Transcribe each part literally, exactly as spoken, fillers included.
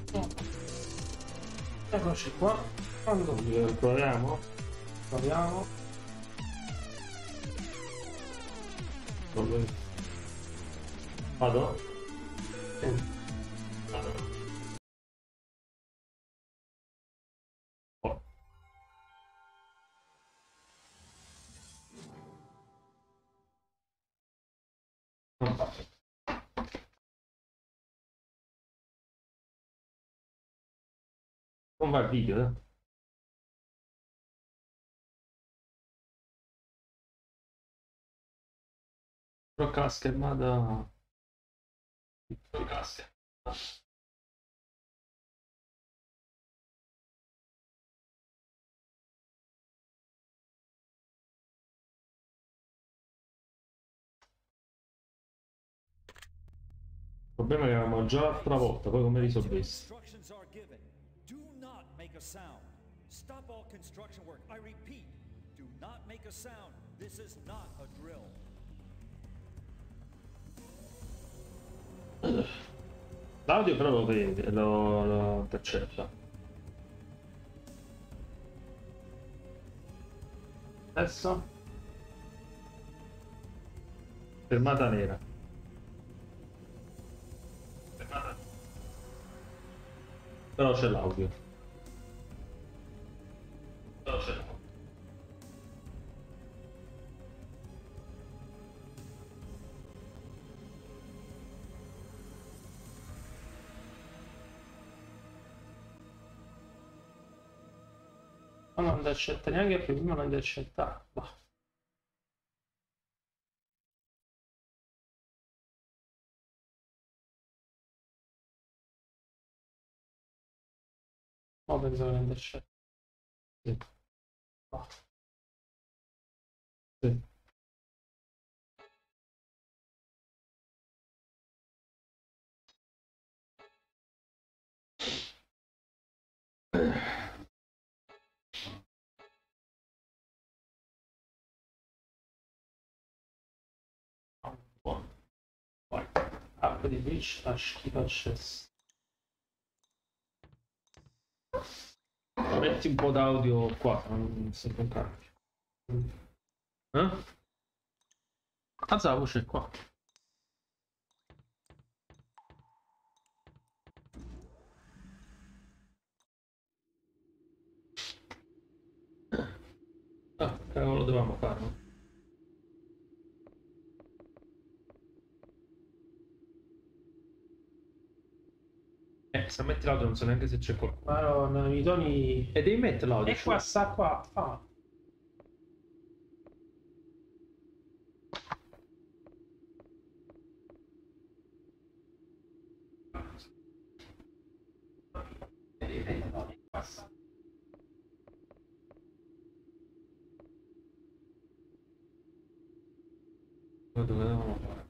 Oh. Eccoci qua. Quando proviamo? proviamo. Vado? Sì. Vado. Oh. Non va il video, eh? Tocca la schermata. Tocca la schermata. Il problema è che avevamo già l'altra volta, poi come risolvessi? Stop all construction work. I repeat, do not make a sound. This is not a drill. L'audio però lo vede, lo, lo intercetta. Adesso? Fermata nera. Fermata. Però c'è l'audio. Però c'è l'audio. Ma non accetta neanche più, prima non accetta. Bah. Ma penso che non accetta. Sì. Bah. Sì. Vai. App di Twitch, schifo accesso. Metti un po' d'audio qua, non sento un cacchio. Eh? Alza la voce qua. Ah, cavolo, dovevamo farlo. Eh, se metti l'audio non so neanche se c'è qualcuno. Madonna, i toni... E devi mettere l'audio. E qua, sta qua. Ah. Dove dovevamo fare?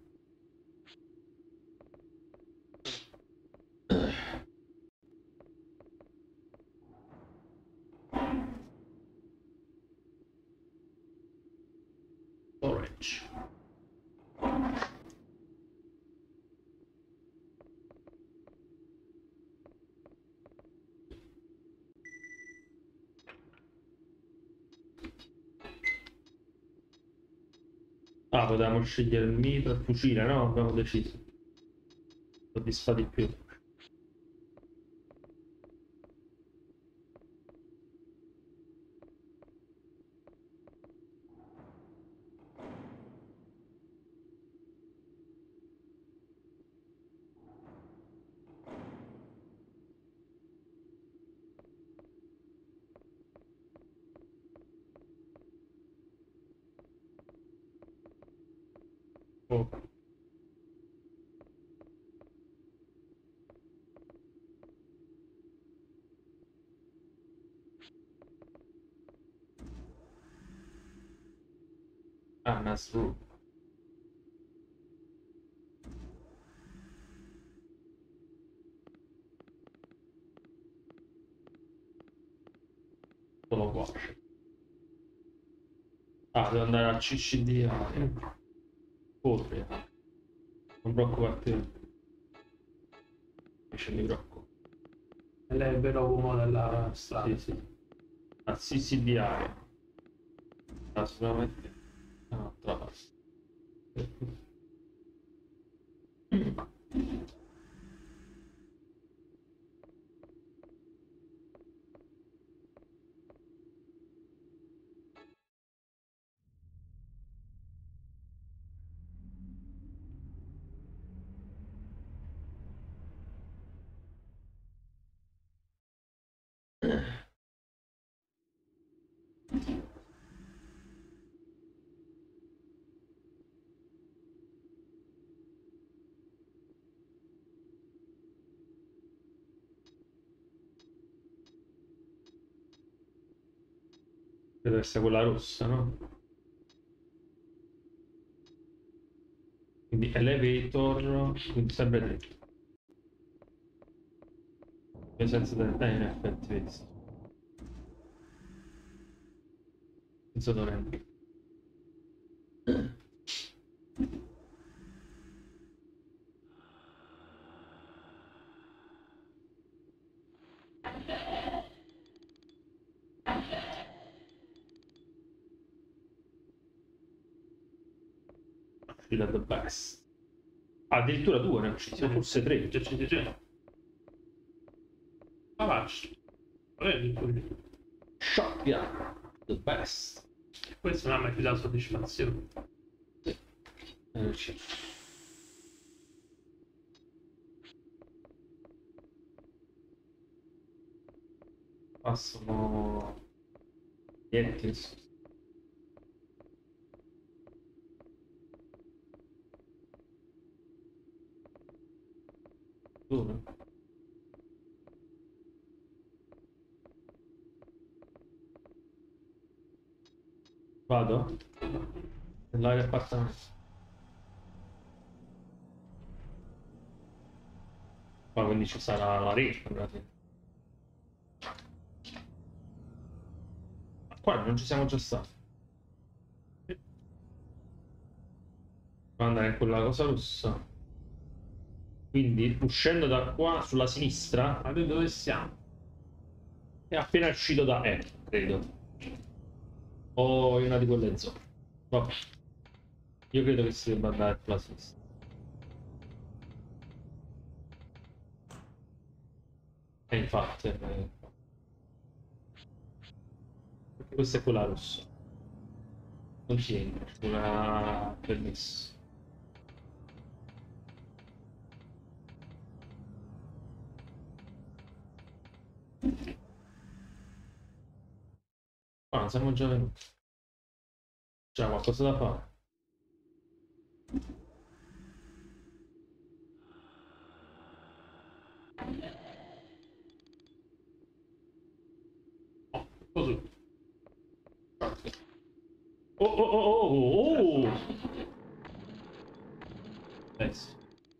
Orange. Ah, potevamo scegliere il mitra, il fucile, no? Abbiamo deciso. Soddisfa di più. Oh. Ah, Nasru. Solo qua. Ah, devo andare a C C D. Corri. Non preoccuparti. Invece mi preoccupo. è il vero uomo della strada. Sì, sì. Al C C D I. Assolutamente. No, trova. Deve essere quella rossa, no? Quindi elevator, quindi sempre dritto. E senza delle eh, in effetti, vedi. Senza dolente. Fila the best. Ah, addirittura due ne ho uccisi, o forse tre. Già ci dice. Ma faccio. Vedi qui. Shotgun, the best. Questo non ha mai più dato soddisfazione. Eh, uccisi. Passano niente. Dove? Vado? Nell'area appartamento. Ma quindi ci sarà la rete, praticamente. Qua non ci siamo già stati. Devo andare in quella cosa rossa. Quindi uscendo da qua sulla sinistra Ma noi dove siamo? è appena uscito da E, credo. O in una di quelle zone. Vabbè. Io credo che si debba andare sulla sinistra. E infatti, eh, questa è quella rossa. Non si entra, una permesso. Ah, non siamo già venuti. C'è qualcosa da fare. Oh, così. Oh oh oh oh oh! Eh sì.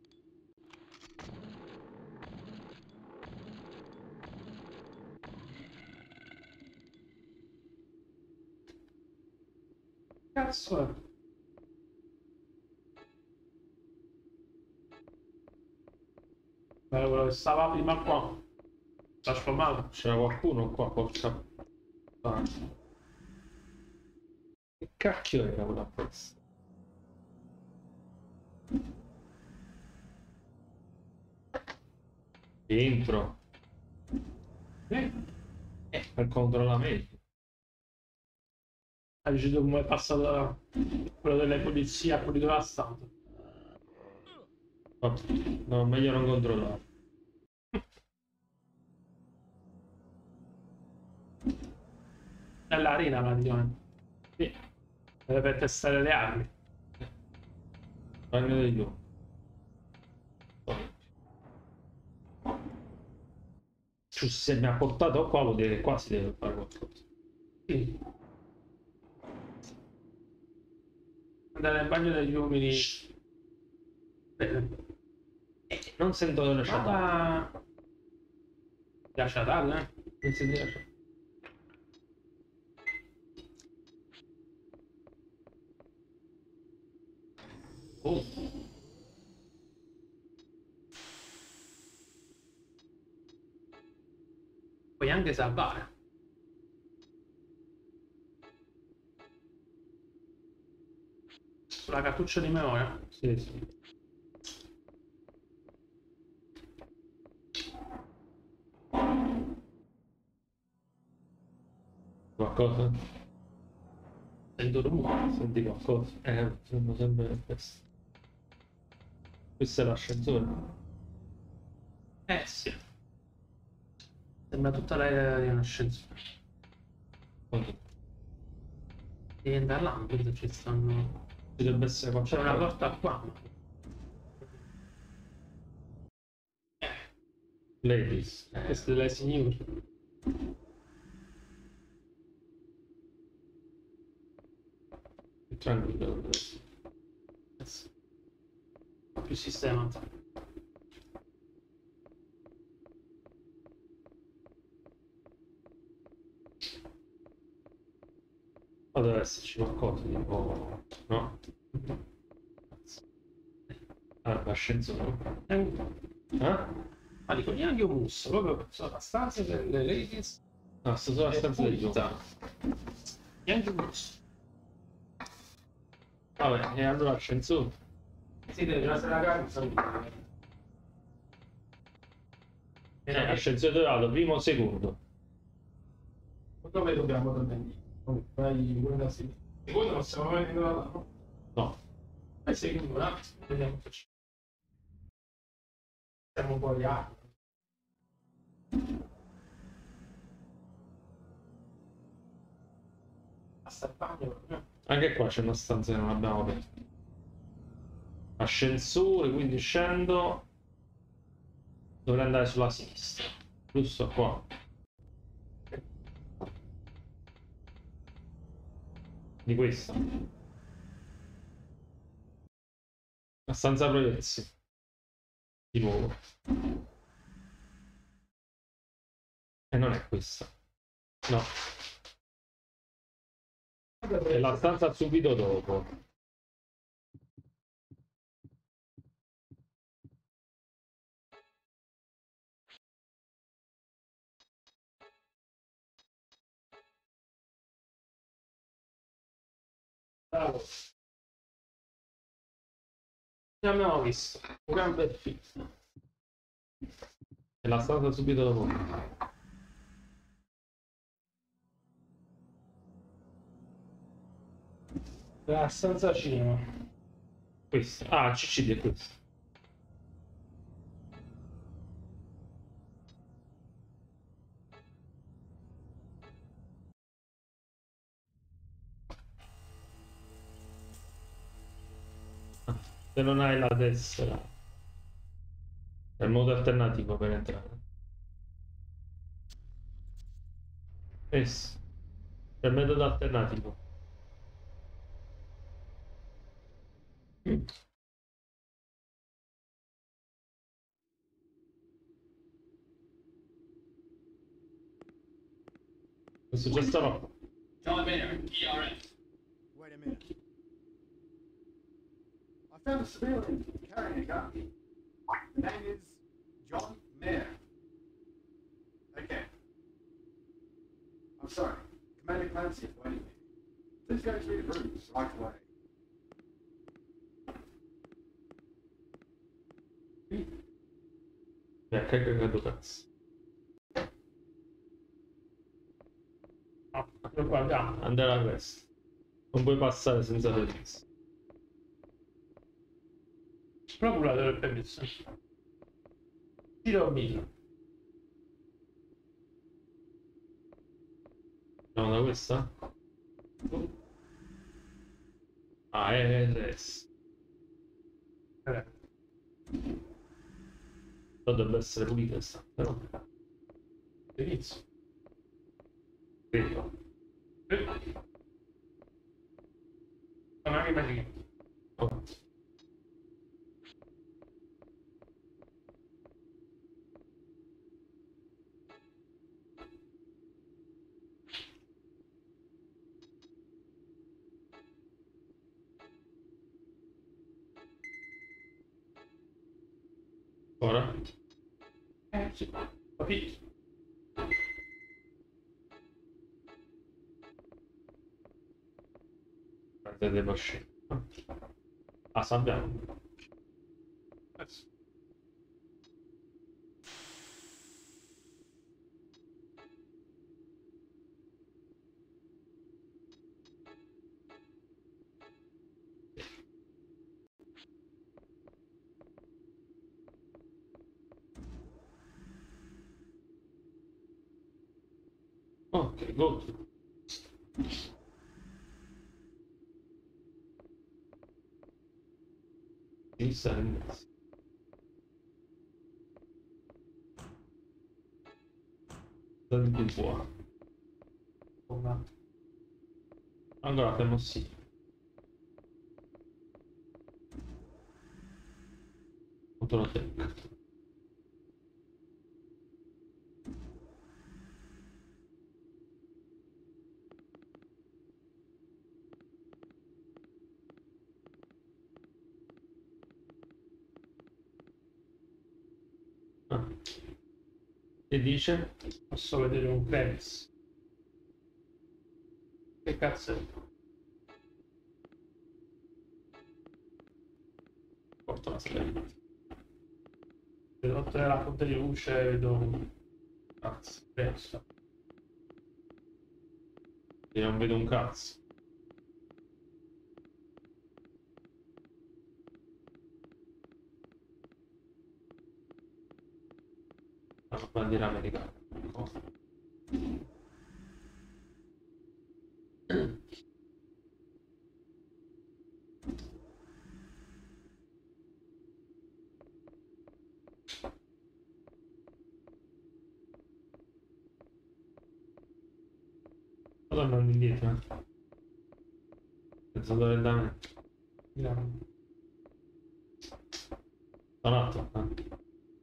Cazzo è? Bello quello che stava prima qua. Trasformato. C'era qualcuno qua, porca. Ah. Che cacchio era quella pezza? Dentro. Eh? Eh, per controllamento. Hai deciso come è passato da quello delle polizie a quelli della stanza. Vabbè, no, meglio non controllare. Nell'arena praticamente. Sì, Deve per testare le armi. bagno degli uomini. Cioè, se mi ha portato qua vuol dire che qua si deve fare qualcosa. Sì. Andare nel bagno degli uomini. Bene. Eh, non sento le sciatate. Ma... Piace a darle, eh? Non si riesce. Oh. puoi anche salvare. Sulla cartuccia di memoria. Sì, sì. Qualcosa? Sento rumore. Senti qualcosa? Eh, sono sempre questo. Questo è l'ascensore. Eh sì. Sembra tutta l'aria di un ascensore. Quanto? Devi andare là, vedo ci stanno. Ci dovrebbe essere C'è qualcosa. una porta qua. Ladies. Eh, queste delle signore. Tranquillo. Adesso. Ho più sistemato. Ma deve esserci qualcosa tipo. No? Ah, l'ascensore. Eh, Eh? Ma dico neanche un musso, proprio sono la stanza delle ladies. Ah, sto solo a stanza del gioco. Neanche un musso. Vabbè, e allora l'ascensore? Sì, deve essere la casa. Eh, l'ascensore dove vado? Primo o secondo? Dove dobbiamo tornare? Vai guarda sì. Secondo non stiamo venendo da là, no? No. Vai secondo un attimo, vediamo che c'è. Siamo un po' di acqua. Basta il bagno, no? Anche qua c'è una stanza che non abbiamo aperto. Ascensore, quindi scendo. Dovrei andare sulla sinistra. Giusto qua. Di questa. La stanza proiezione. Di nuovo. E non è questa. No. È la stanza subito dopo. Bravo. Ne abbiamo visto. Un gran bel film. È la stanza subito dopo. La stanza cinema. Questa. Ah, C C D è questa. Se non hai la tessera. È il modo alternativo per entrare. Questo. È il metodo alternativo. Questo già stava. John Mayer, E R F. Wait a minute. I found a civilian carrying a gun. The name is John Mayer. Okay. I'm sorry. Commander Clancy is waiting. Please go through the rooms right away. Eh, che cagato cazzo. No, lo guardiamo. Andare a questo. Non puoi passare senza permesso. Procura del permesso. Tiro o milo. Andiamo da questa? Ah, è adesso. Eh, Dovrebbe essere pulita questa, però. inizio. Credo. Eh. Sono anche meglio. Oh. Ora? Eh, sì. Capito. Carte delle scene. Ah, sappiamo. Adesso. Ok, good. Sì, sta in mezzo. Dai più buono. Ancora abbiamo sì. Controtec. Ah. Che dice? Posso vedere un Clevis. Che cazzo è? Porto la stella. Vedo oltre la fonte di luce, vedo un cazzo. Penso. Io non vedo un cazzo. La bandiera americana. Oh. Tornando indietro, eh. Pensato lentamente. Milano. Un attimo, eh.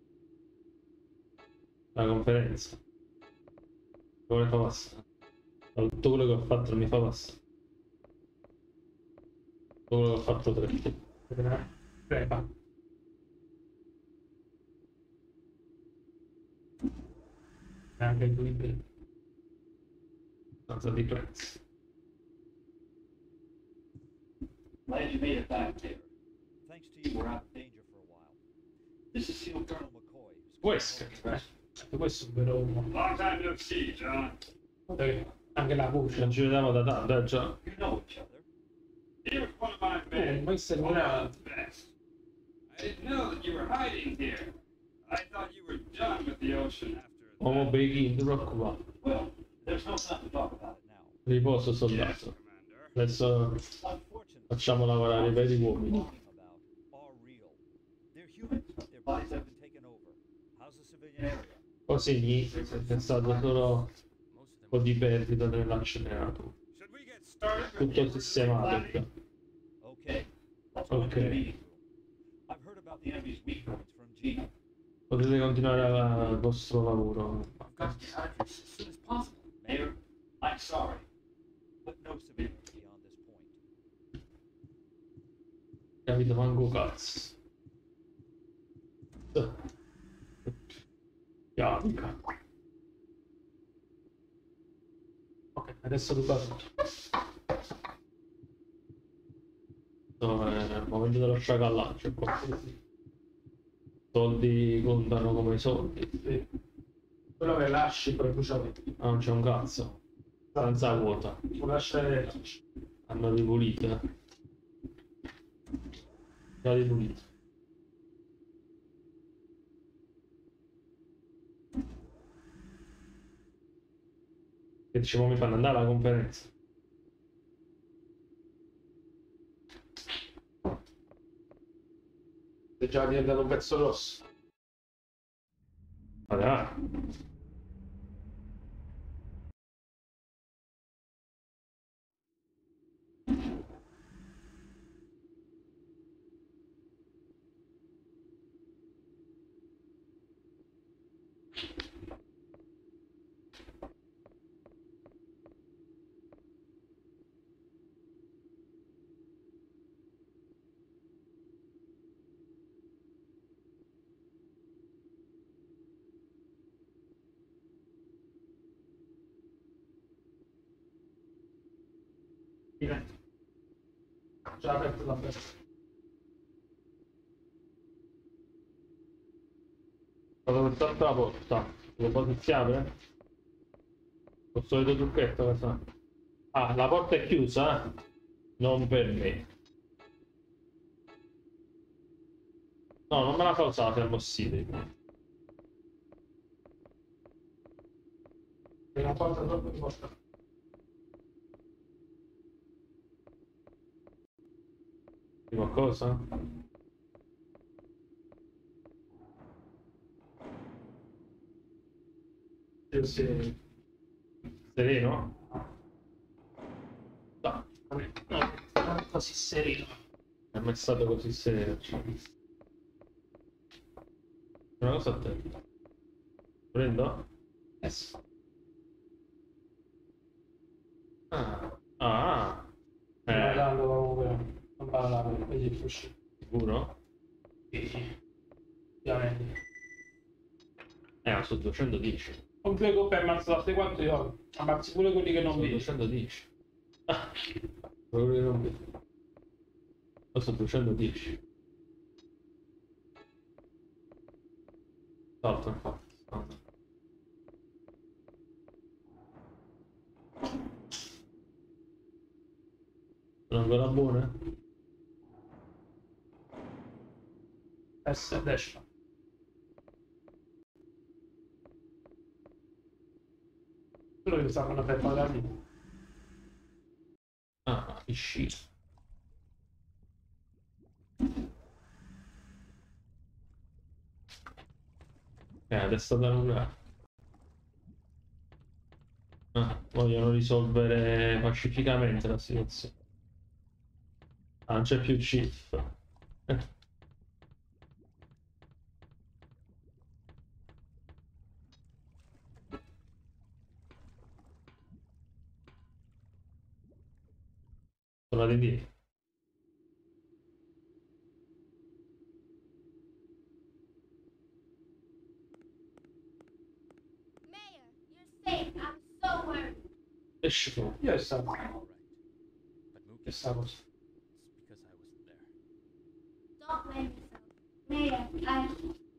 La conferenza. Come fa passare? Tutto quello che ho fatto non mi fa passare. Tutto quello che ho fatto tre. Vedrà. Crepa. E anche i libri. Senza di prezzo. Glad you made it back, Taylor. Thanks to you, we're out of danger for a while. This is SEAL Colonel McCoy. who's Questo, Eh, questo è un vero uomo. Long time no see, John. Guarda che anche la voce. non ci vediamo da tanto, eh già. You know each other. He was one of my Oh, men. ma sei One una... of the best. I didn't know that you were hiding here. I thought you were done with the ocean after Uomo that. Beghi, non ti preoccupare. Well, there's no time to talk about it now. Riposo Yes, soldato. Commander. Adesso Unfortunately, facciamo lavorare i veri uomini. talking about are real. They're human, but their bodies have been taken over. How's the civilian area? Così gli è stato solo un po' di perdita nell'accelerato. Should we get started? Tutto sistemato. qua. Okay. Let's go into the Ok. meeting room. I've heard about the enemy's weak points from Gina. Potete continuare la- il vostro lavoro. I've got to get out of here as soon as possible. Mayor, I'm sorry, but no civilians beyond this point. Capito manco cazzo. Carica. Ok, adesso ruba tutto. No, è il momento dello sciacallaggio qua. Soldi contano come i soldi. Sì. Quello che lasci poi bruciare. Ah, non c'è un cazzo. Stanza vuota. Non lasciare le tracce. Hanno ripulito. Già ripulito. Che dicevo mi fanno andare alla conferenza. È già diventato un pezzo rosso. Vada, va. c'è aperto la festa. Vado per tutta la porta. Lo posso si apre? Col solito trucchetto cosa? Ah, la porta è chiusa? Eh? Non per me. No, non me la fa usare se è possibile. È una porta troppo importante. Di qualcosa? Sì, sì. Sereno? No, Non è non è così sereno. non è mai stato così sereno. Una cosa a te. Prendo? Yes. Ah. Ah. Sto Eh, guardando comunque. Non parlare, vedi il uscire. sicuro? Sì. Ovviamente. Eh, ma sono duecentodieci. Con due coppe ammazzo da te quanto io ammazzi pure quelli che non Sono vedi. duecentodieci. Ah, quello che non vedo. Io sono duecentodieci. Salto infatti. Salto. Sono ancora buone? S destra. Quello che stavano per pagare. Ah, piscina. Eh, adesso da nulla. Ah, vogliono risolvere pacificamente la situazione. Ah, non c'è più Chief. Eh. Tornate indietro. Mayor, you're safe. I'm so worried. Esci fuori. Io è stato. All right. But Mookie, Che sta cosa. it's because I wasn't there. Don't blame yourself. Mayor, I...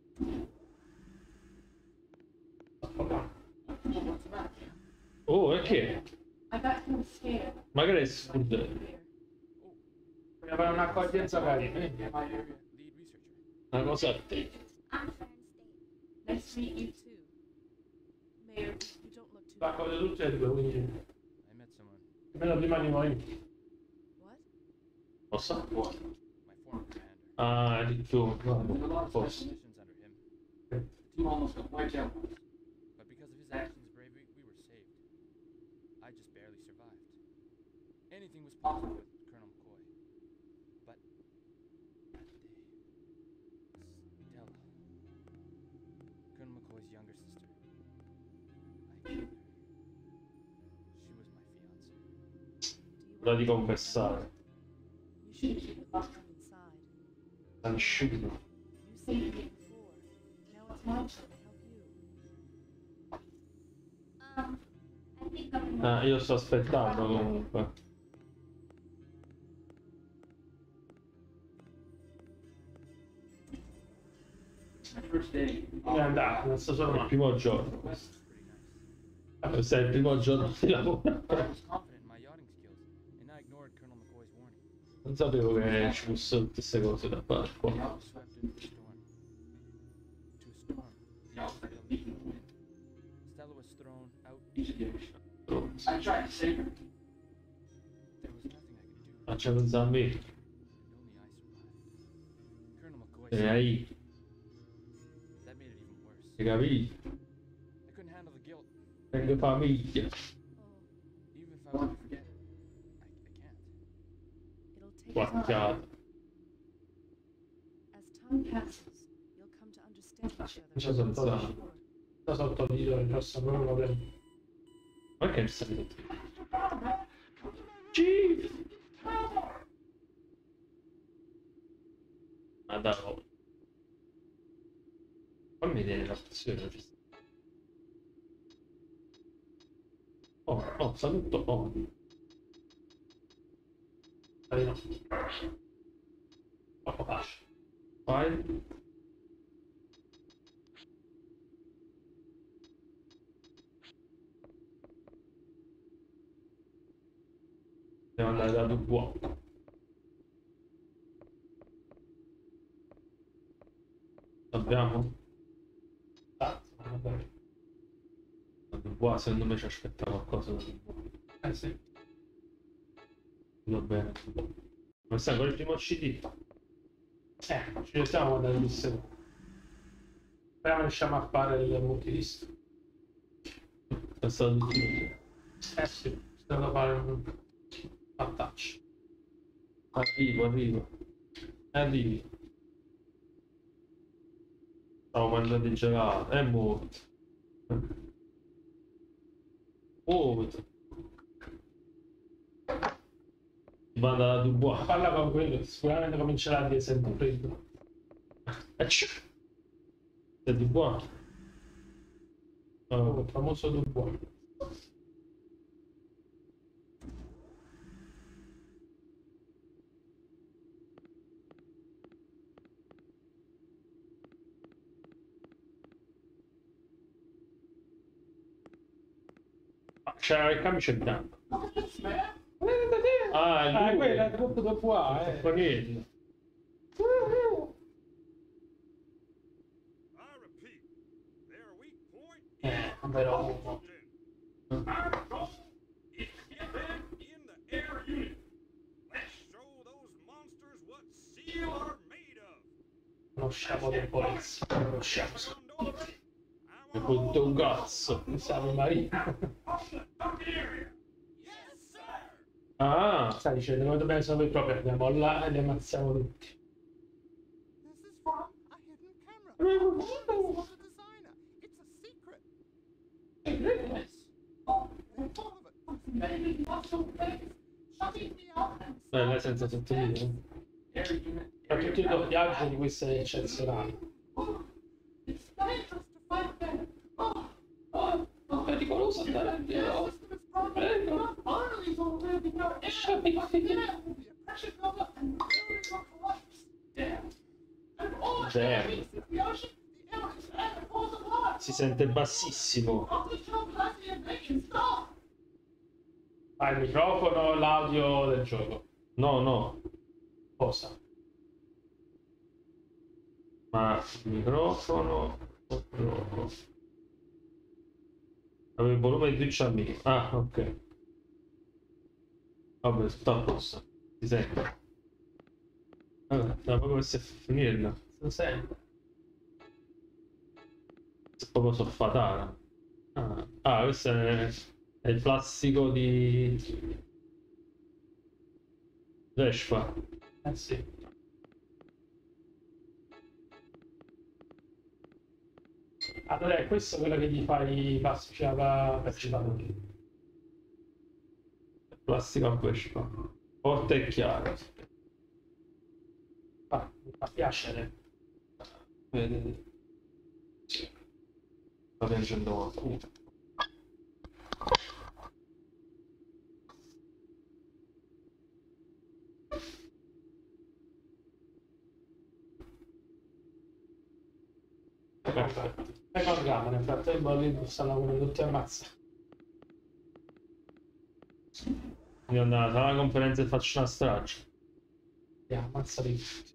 What's the matter? Oh, e che? I got him scared. Magari è scudere. Here. Voglio fare un'accoglienza carina. eh? My area lead researcher. Una cosa a te. I'm Sharon State. Nice to meet you too. Mayor, you don't look too Raccoglio tutte e due, quindi I met someone. almeno prima di noi. What? Posso? My former commander. Ah, di più. There's a lot of Posso. special Missions under him. The team almost got wiped out once. But because of his actions and bravery, we were saved. I just barely survived. Anything was possible with Colonel McCoy. But that day, Stella, Colonel McCoy's younger sister, I killed her. She was my fiance. Do you Ora want di confessare. You should keep it locked from inside. Asciugo. You saved me before. Now it's my turn to help you. Um, I think I'm... Ah, io sto aspettando comunque. My first day. È andato, non sto solo Il male. primo giorno. That's pretty nice. Questo è il primo giorno di lavoro. I was confident in my yachting skills, and I ignored Colonel McCoy's warning. Non sapevo che ci fossero tutte queste cose da fare qua. I was swept into a storm. To a storm. Yeah, it's like a leaf in the wind. Stella was thrown out. Into the ocean. I tried to save her. There was nothing I could do. Faccia pensare a me. And only I survived. Colonel McCoy E said hai, that made it even worse. hai capito? I couldn't handle the guilt. Tengo famiglia. Oh, Even if I want to forget, I, I can't. it'll take time. Guacchiata. As time passes, you'll come to understand each C'è other. sotto sta sotto di non c'è proprio problema. Ma che stai tutto? Chief! Ma dai, oh. Fammi vedere la posizione. Oh, oh, saluto, oh. Dai, no. Troppo facile. Vai. Devo andare da Dubois. Abbiamo? Ah, vabbè. Da Dubois, secondo me ci aspetta qualcosa da Dubois. Eh sì. Va bene. Ma sai, con il primo C D? Eh, ci restiamo a guardare il secondo. Speriamo riusciamo a fare il multidisco. È stato tutto così. Eh sì, stiamo a fare un vantaggio. Arrivo, arrivo. Arrivi. Stavo mangiando il gelato. È molto. Molto. Vado da Dubois. Parla con quello, sicuramente comincerà a dire sempre freddo. È Dubois. Oh, il famoso Dubois. C'era il camice bianco. Ah, è Ah, lui. quello è troppo Dubois, eh. Quello. I repeat, their weak point Eh, però... is get them in the air unit. Let's show those monsters what SEAL are made of. Conosciamo debolezza, conosciamo. Gondola, Mi butto un cazzo. Siamo marino. yes, sir. Ah, Sta dicendo, noi dobbiamo essere noi propri, andiamo là e li ammazziamo tutti. This is from a hidden camera. I'm not a designer. It's a secret. Yes. All of it. Shutting me out and bella senza sottotitoli. Per tutti i doppiaggi di queste eccezionali. it's dangerous to fight them. Oh, È pericoloso andare in giro. Prego. armies already know. Lasciami finire. The oppression of it and building will collapse. Damn. And all Damn. enemies in the ocean, the elements and the force of life. Si sente bassissimo. Official classy invasion start. Ah, il microfono, l'audio del gioco. No, no. Cosa? Ma il microfono. microfono. Avevo il volume di Twitch al minimo. Ah, ok. Vabbè, tutto a posto. Si sente. Vabbè, da proprio per finirla. Lo senti? È proprio soffatata. Ah, ah, questo è, è il plastico di Vespa. Eh sì. Allora è questo quello che gli fa i plastici alla percepatori. Plastica a Vespa. Forte e chiaro. Ah, mi fa piacere. Vedete? Sta piangendo qualcuno. Perfetto. E guardiamo, nel frattempo lì stanno venendo tutti ammazzati. Io andavo alla conferenza e faccio una strage. Andiamo, ammazzati tutti.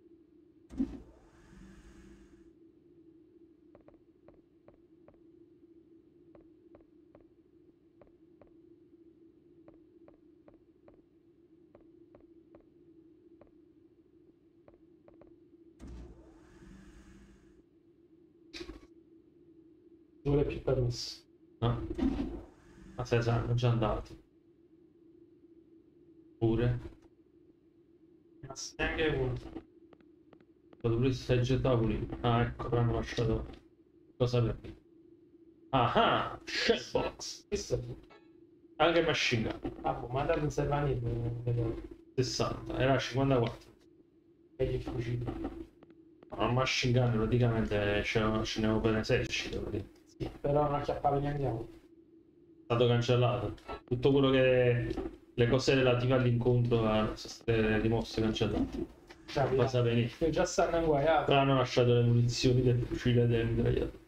Non vuole più permesso. No? Ma sai, saranno già andati. Pure. Neanche uno. Pure stage tavoli. Ah, ecco, hanno lasciato cosa per me. Ah ah, Shellbox. Questo è tutto. Anche machine gun. Ah, boh, ma dato in servanile non vedo sessanta, era cinquantaquattro. che gli fucili. Ma un machine gun praticamente ce ce n'avevo per esercito. praticamente. Sì, però non acchiappavi neanche andiamo. È stato cancellato. Tutto quello che le cose relative all'incontro sono state rimosse, cancellate. Cioè, Va a venire. che già stanno inguaiati. Però hanno lasciato le munizioni del fucile del mitragliatore.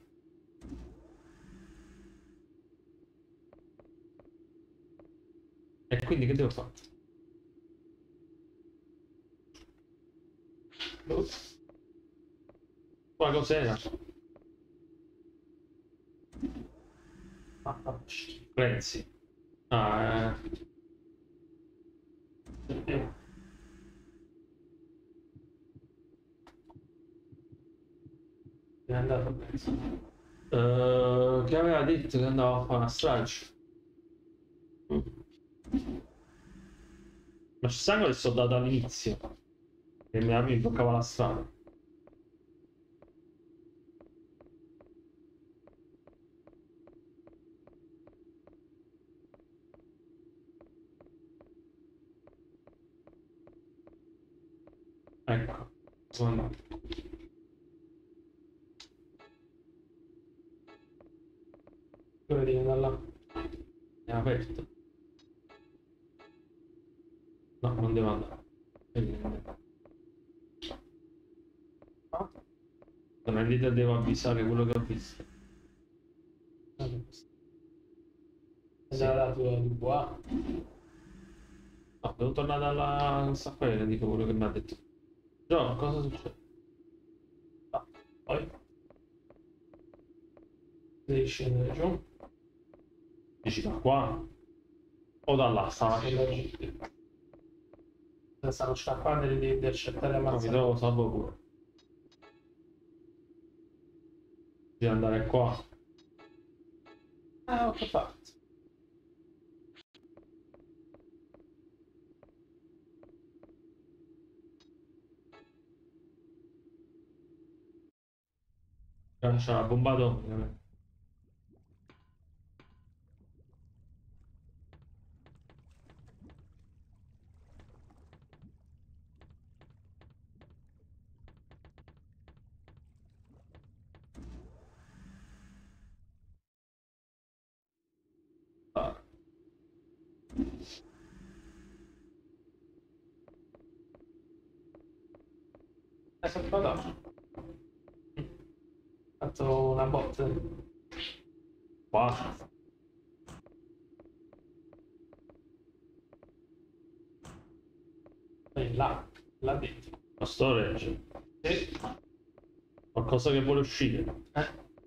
E quindi che devo fare? Qua cos'era? Clancy. Ah, eh. È andato a penso. Uh, che aveva detto che andava a fare una strage. Mm. Ma ci sanno il soldato all'inizio che mi, mi bloccava la strada. Ecco. Buono. Dove devi andare là? È aperto. No, non devo andare. Ah, Sono lì e devo avvisare quello che ho visto. è dato la Dubois. No, devo tornare dalla staffetta e dico quello che mi ha detto. No, cosa succede? Ah, poi devi scendere giù. Dici da qua? O da là? Stava Stanno scappando e li devi intercettare e No, mi ammazzare. trovo salvo pure. Devi andare qua. Ah, ho fatto. C'è una bomba atomica. Ah. Hai fatto fatto una botta. Qua. E là, là dentro. La storage. Sì. Qualcosa che vuole uscire. Eh.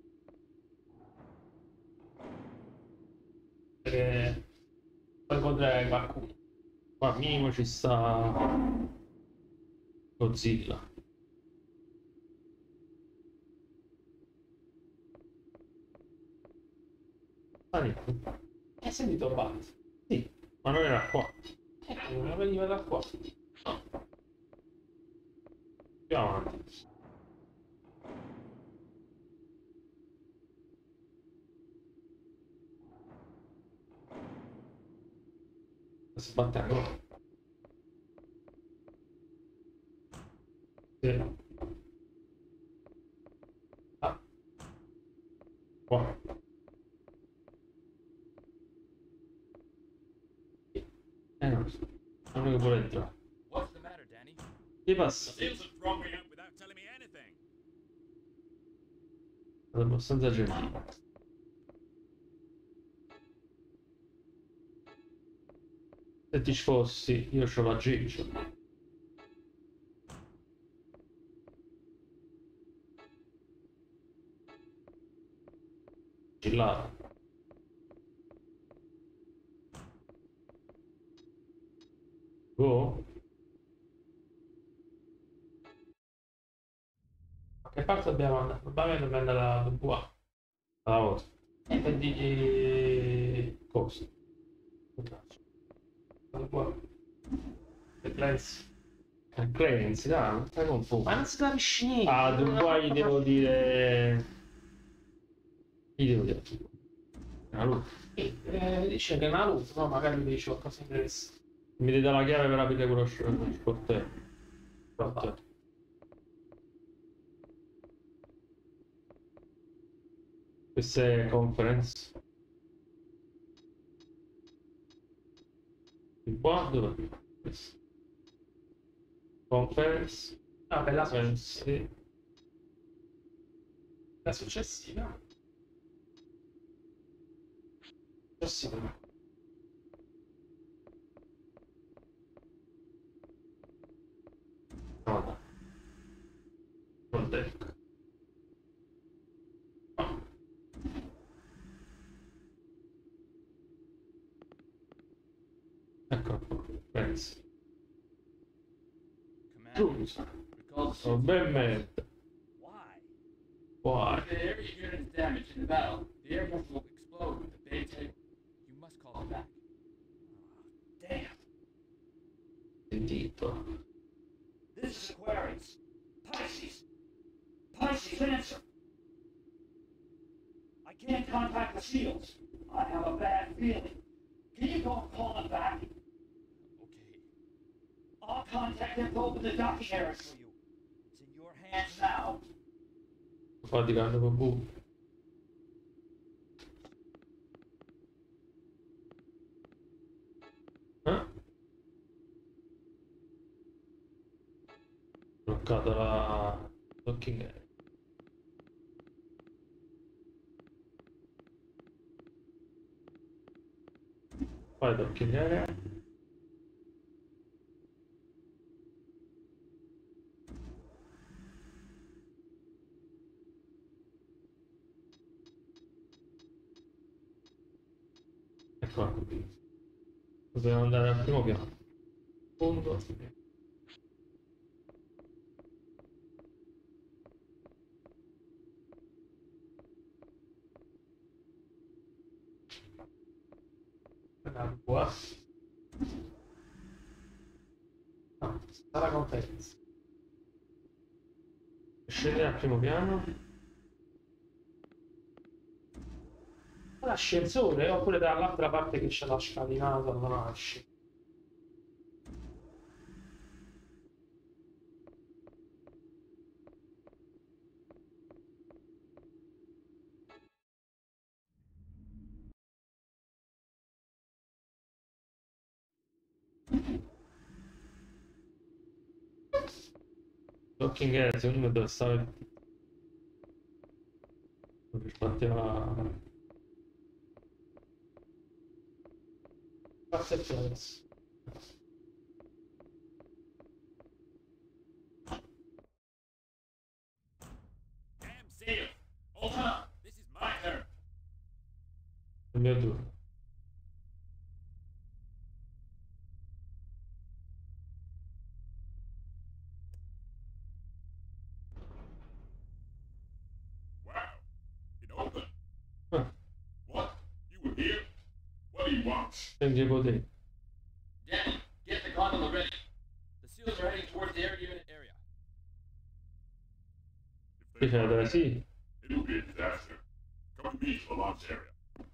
Perché poi incontrerai qualcuno. Qua minimo ci sta Godzilla. Ah, niente. Hai sentito battere? Sì, ma non era qua. Eh, non veniva da qua. Più avanti. Si batte ancora. Sì. Ah. Qua. Eh no, non è che vuole entrare. What's the matter, Danny? Che passa? Seals have brought me up without telling me anything. È abbastanza gentile. Se ti fossi, io c'ho la Gigi. Gillata. Go? A che parte dobbiamo andare? Probabilmente dobbiamo andare alla Dubois. Alla volta. E per dirgli Cosa? la Dubois. Per Clancy. Clancy, dai, non stai confuso. Ma non si capisce niente. Ah, Dubai gli devo dire... Gli devo dire... Una luce. Eh, eh, dice che è una luce, no? Magari mi dice qualcosa di interessante. Mi dai la chiave per aprire quello sportello. Sportello. Queste conference. qua dove? Conference. Ah, bella Conference. successiva. La successiva. Successiva. No, no. Non deck. Ecco qua. Pensi. Commander, recall the Oh, ben mad. Why? Why? If the area unit is damaged in the battle, the aircraft will explode with the big table. You must call it back. Damn. Sentito. This is Aquarius. Pisces. Pisces, answer. I can't contact the SEALs. I have a bad feeling. Can you go and call them back? Okay. I'll contact info with the docking area for you. It's in your hands now. Faticando con bu. Eh? Bloccata la docking area. Fai docking area. Ecco qui. Dobbiamo andare al primo piano. Fondo. Una qua. No, sta la conferenza. Scendere al primo piano. L'ascensore oppure dall'altra parte che c'è la scalinata non nasce. Docking area, secondo me dove stare. Dove partiva. Passetti adesso. Damn seal! Hold on! This is my turn! Il mio turno. Wow! It opened! Ah, What? You were here? What do you want? prendi i poteri. Danny, get the gondola ready. The SEALs are heading towards the air unit area. Qui c'è dove sì. It'll be a disaster. Come to me to the launch area.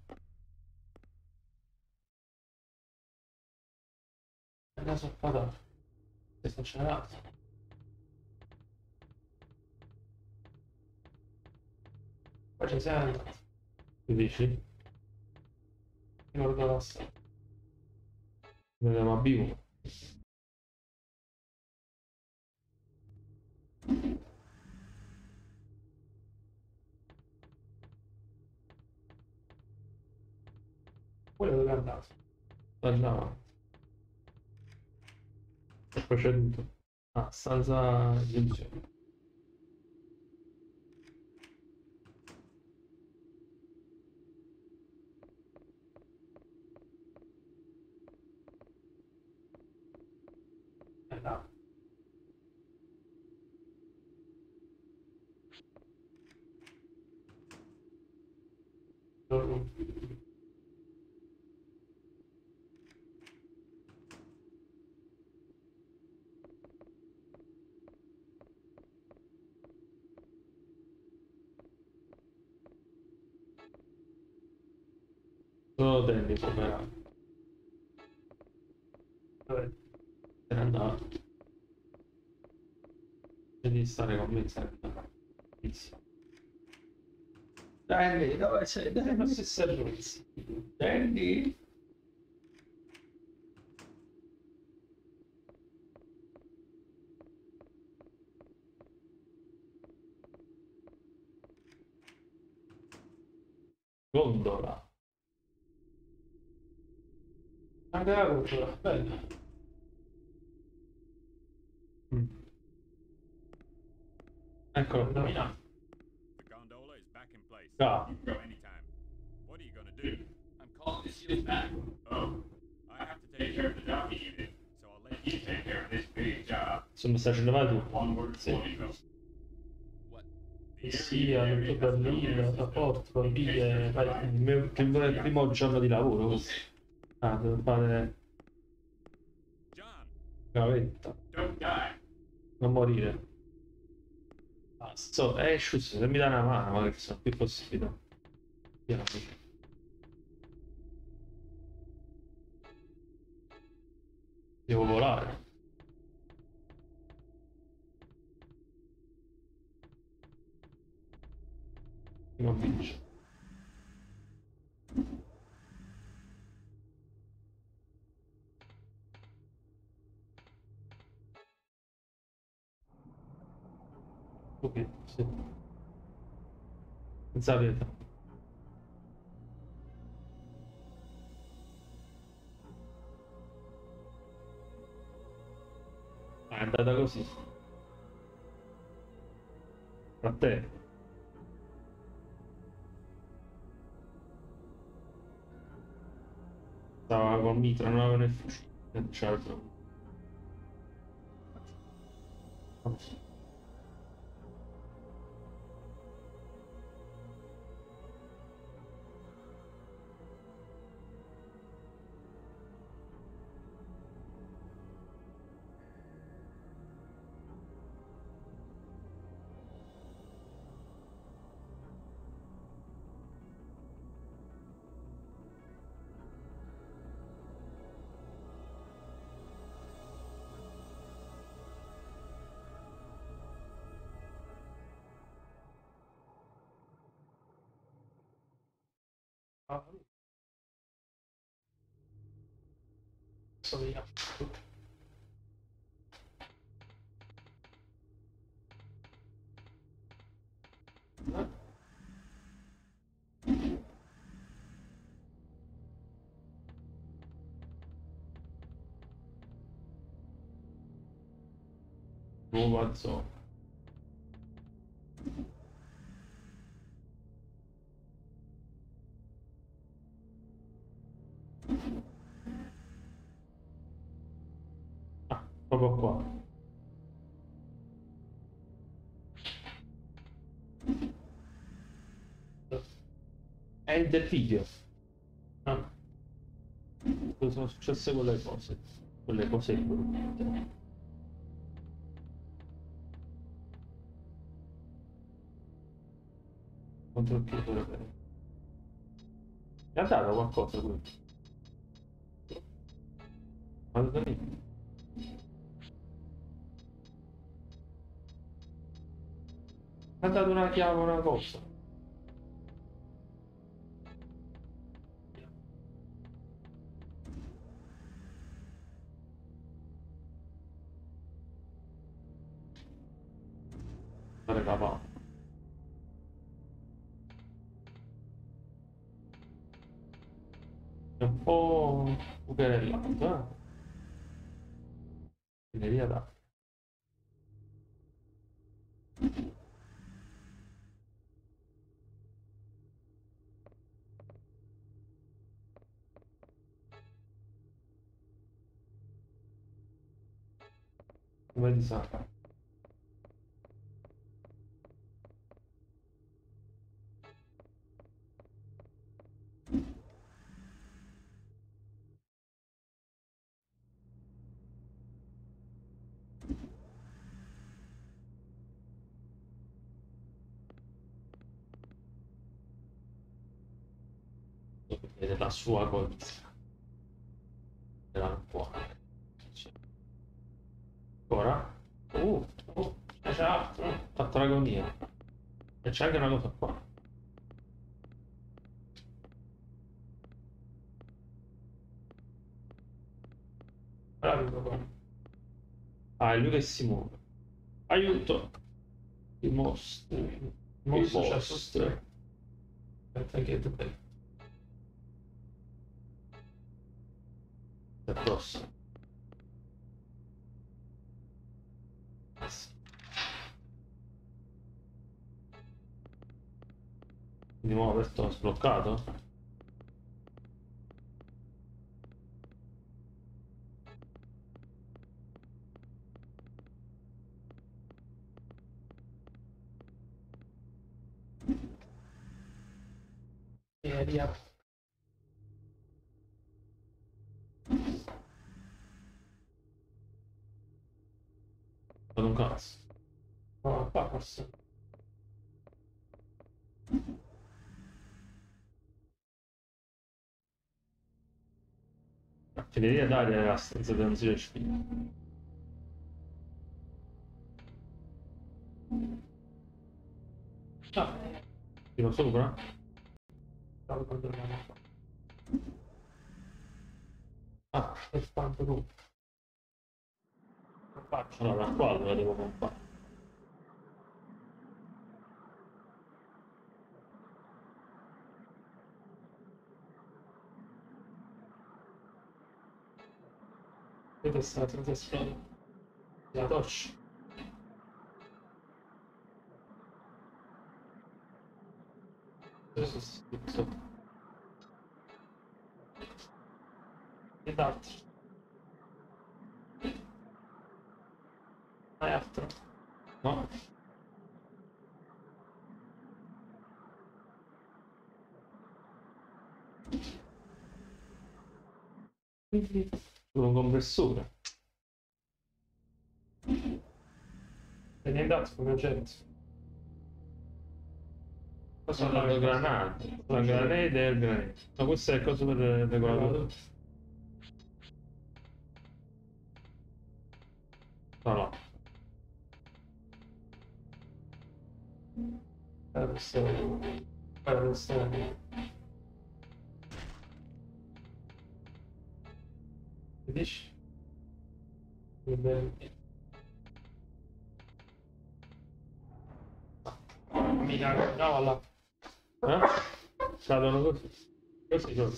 La soppata. Questo c'è l'altro. Poi ci sei andato. Tu dici? Ricordo la strada. Andiamo a Bivo. Quello dove è andato? Andiamo. È proceduto. Ah, stanza di illusione. È andato. Loro- Solo Danny come Dove? se n'è andato. Devi stare con me, stai andando. Danny, dove sei? Lo Danny? stesso Ruiz. Danny? Gondola. Anche la gondola, bella. Mm. Eccolo. Indovinato. The gondola is back in place. Ah. You can go anytime. What are you gonna do? I'm calling the seals back. Oh, I have to take care of the docking unit, so I'll let you take care of this big job. Insomma, sta facendo male tu. One word Sì. warning, though. What? The Sia area tutto has no Berlino, air rapporto, support in case bambine, there's a vai. fire. Il mio primo, il primo giorno di lavoro. questo. Ah, devo fare John, gavetta. don't die. Non morire. Basta. Eh, scusa, se mi dai una mano, ma che sono più possibilità. Piano. Devo volare. Non vince. Ok, sì. Senza veta. Ah, è andata così. A te. Stava con mitra, non aveva né fucile. né c'altro. Ah. Adesso vediamo. Nuova zona. Ah, proprio qua. È del video. Ah, Cosa sono successe quelle cose? Quelle cose brutte. Contro il chiudere per... Mi ha dato qualcosa qui? Guarda lì. Mi ha dato una chiave, una cosa. Fare la palla. È un po' bucherellato, eh? Mineria d'acqua. Come di sa? Vedere la sua cozza. Era buona. Ora? Uh, uh, esatto, uh, fatto l'agonia. E c'è anche una cosa qua. bravi qua. Ah, è lui che si muove. Aiuto! I mostri. I Mostro c'è mostri. sotto. Aspetta che dove... È addosso. Di nuovo aperto sbloccato? E via. Vado un cazzo. No, qua forse. Raffineria d'aria nella stanza transizione spina. Ah, Tiro sopra? stavo controllando qua. Ah, Per quanto tu. Non faccio. allora qua la devo pompare. Vedo sta transizione. La torcia. Questo schizzo. Ed altro. Hai altro? No? Quindi Con un compressore. te ne hai dato come gente. Cosa Sono le granate. La granate e il granate. Ma questo è il coso per il regolatore. No, no. Eh, questo è... Guarda, questo è... Che dici? Bene. Mi cagavo là. Eh? Cadono così. Così sono.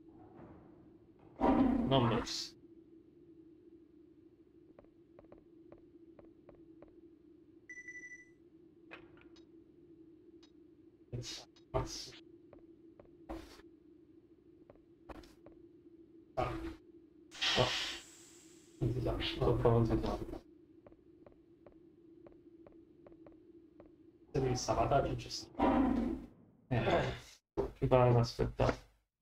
Non messi. Mazzo. Ah. No, Non si sa. troppo non si sa. Se devi salvataggio ci sta. Eh, ci pare di aspettare.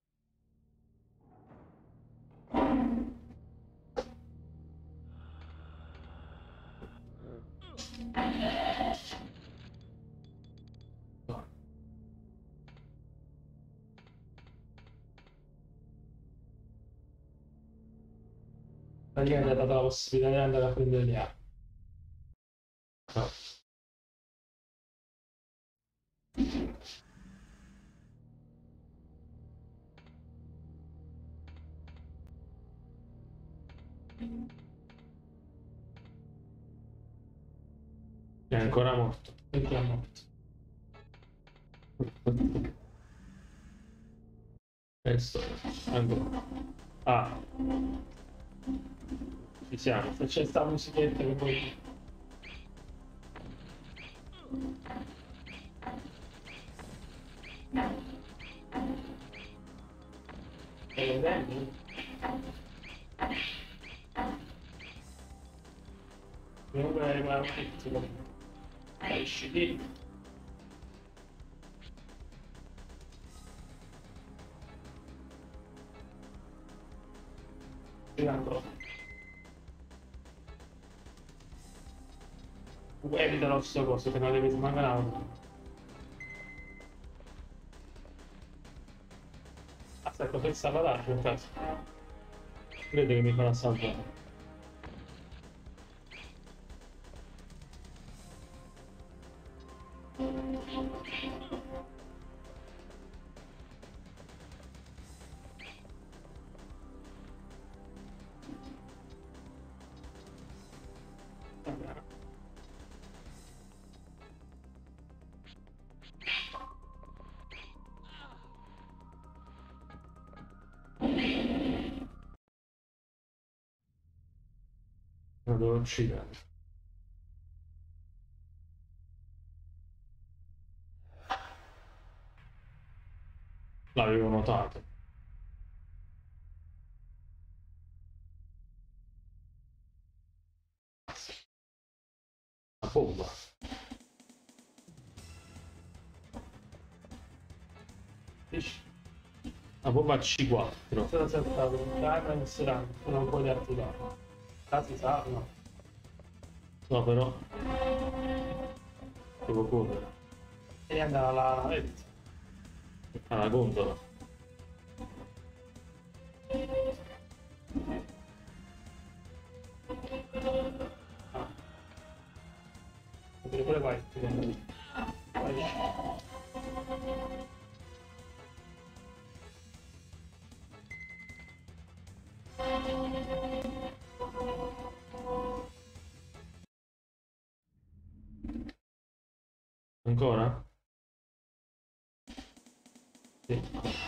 Praticamente ha dato la possibilità di andare a prendere le armi. No. È ancora morto. Perché è morto. Questo ancora. Ah, ci siamo. Se c'è sta musichetta che poi... E le prendi? Comunque guarda un piccolo. Esci lì. Girando. Evitalo sto coso che non devi smagrare. Aspetta, cosa stava là per caso? Credo che mi farà salvare. devo uccidere. L'avevo notato. La bomba. Dici, La bomba C quattro. se la saltato, carne non si danno, non puoi darti danno. La si sa, no. No, però. Devo correre. Devi andare alla navetta. Alla gondola. Vedere pure vai. Vai. Ancora? Sì.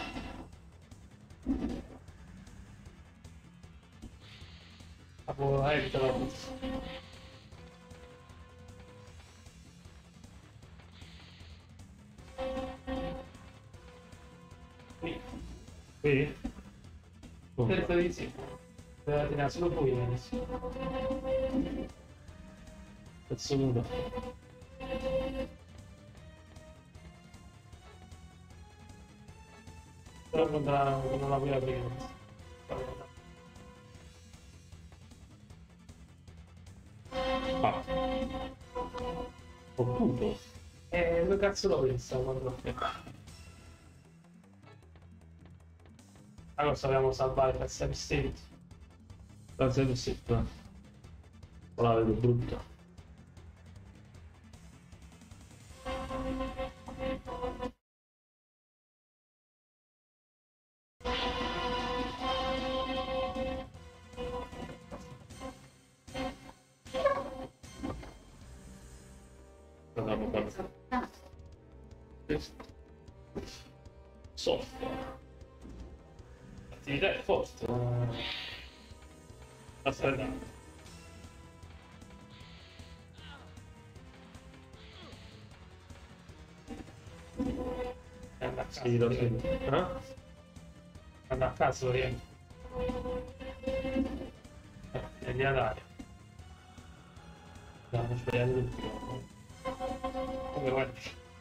Capo, evitalo. Qui. Qui? Bomba. Penso di sì. Deve tenere solo poi adesso. Pezzo nudo. Però non la, non la puoi aprire. Ah. Oh puto. E dove cazzo lo pensa quando... Allora dobbiamo salvare per Sam State. Grazie per sempre. La vedo brutta. Andiamo per software. L'attività è forte. La strada. Anda a casa. Sì, lo sento. Eh? Anda a casa, rientro. E via d'aria. No, ho sbagliato l'ultimo. Come guardi?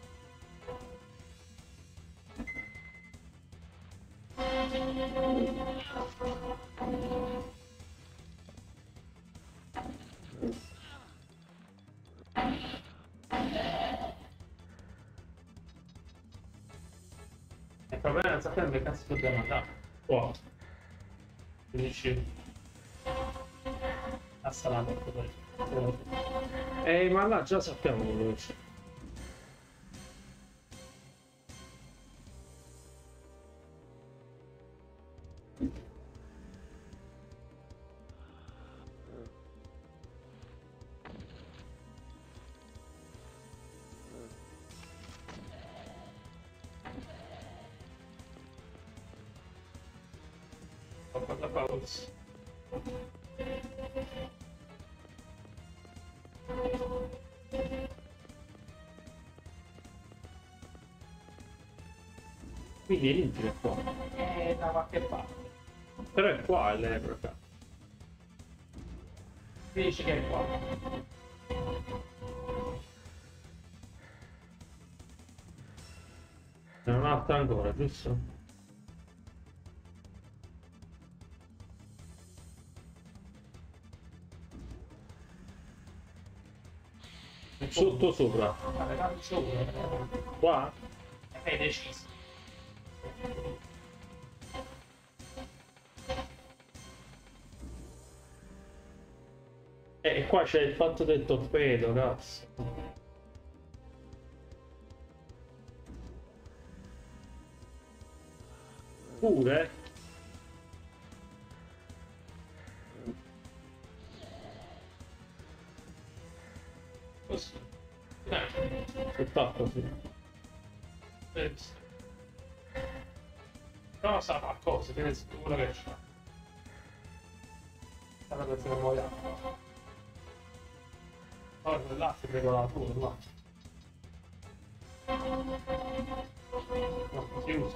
Il problema non sappiamo che cazzo dobbiamo andare. Qua. Dici? A salata poi. Eh, ma là già sappiamo quello che c'è. Qualcosa pausa. Quindi è l'inutile qua. Eh, da qualche parte. Però è qua l'epoca. Dici che è qua. C'è un'altra ancora, giusto? Sotto sopra. Vabbè, dammi sopra. Qua? Hai deciso. E qua c'è il fatto del torpedo, cazzo. Pure? Così. Dai. Che fa così? Penso. No, sa qualcosa, tieni sicuro che c'è. Sarà per te muoia. Poi là si prende la tua, là. No, si usa.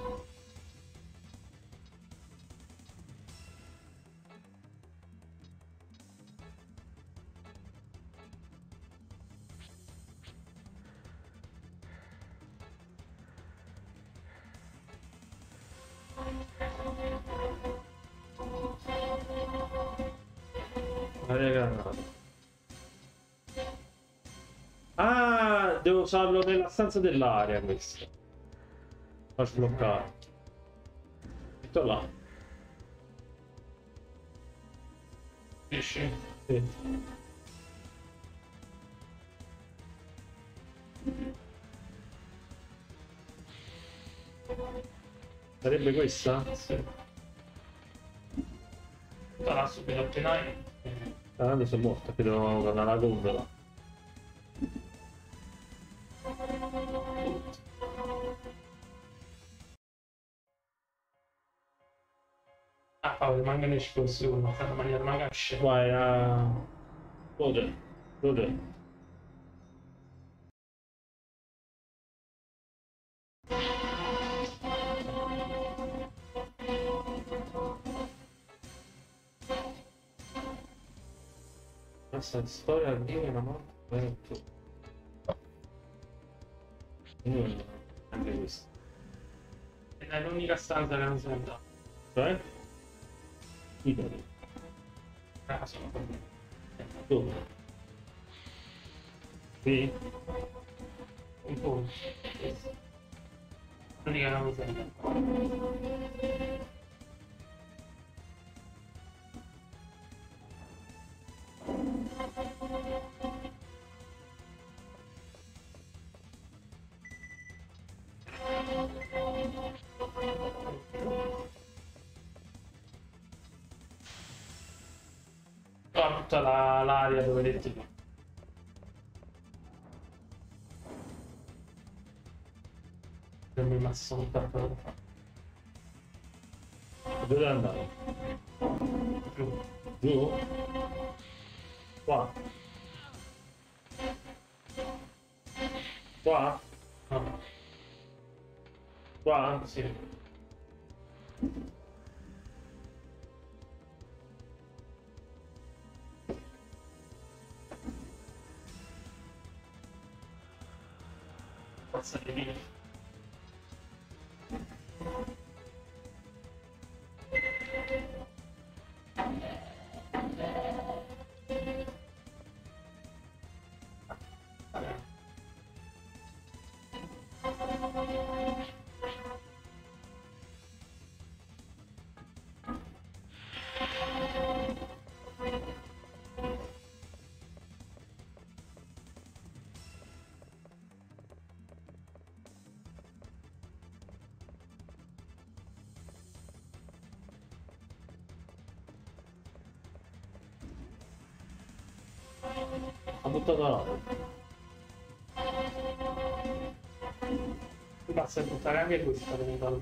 Aria granata. Ah, devo usarlo nella stanza dell'aria questo. Fa sbloccare. Metto là. Riesci? Sì. Sarebbe questa? Sì. Sarà subito appena hai. Ah, adesso sono morto, che devo andare alla gondola. Ah, Paolo, rimanga ne ci fosse uno, fa una maniera magari scema. Vai a... Dove? Dove? Questa è la storia di una morte. Mm, anche questo. È l'unica stanza che non si è andata. Cioè? Idoli. Ah, sono con me. Dove? Qui? Un po'. Questa. L'unica che non si è andata. No, tutta la- l'area dove hai detto tu. Non mi massa un tappo da fare. Dove devo andare? Giù. Giù? Qua? Qua? No. Qua? Sì. Forza di via. Ha buttato là. Basta buttare anche questa per intanto.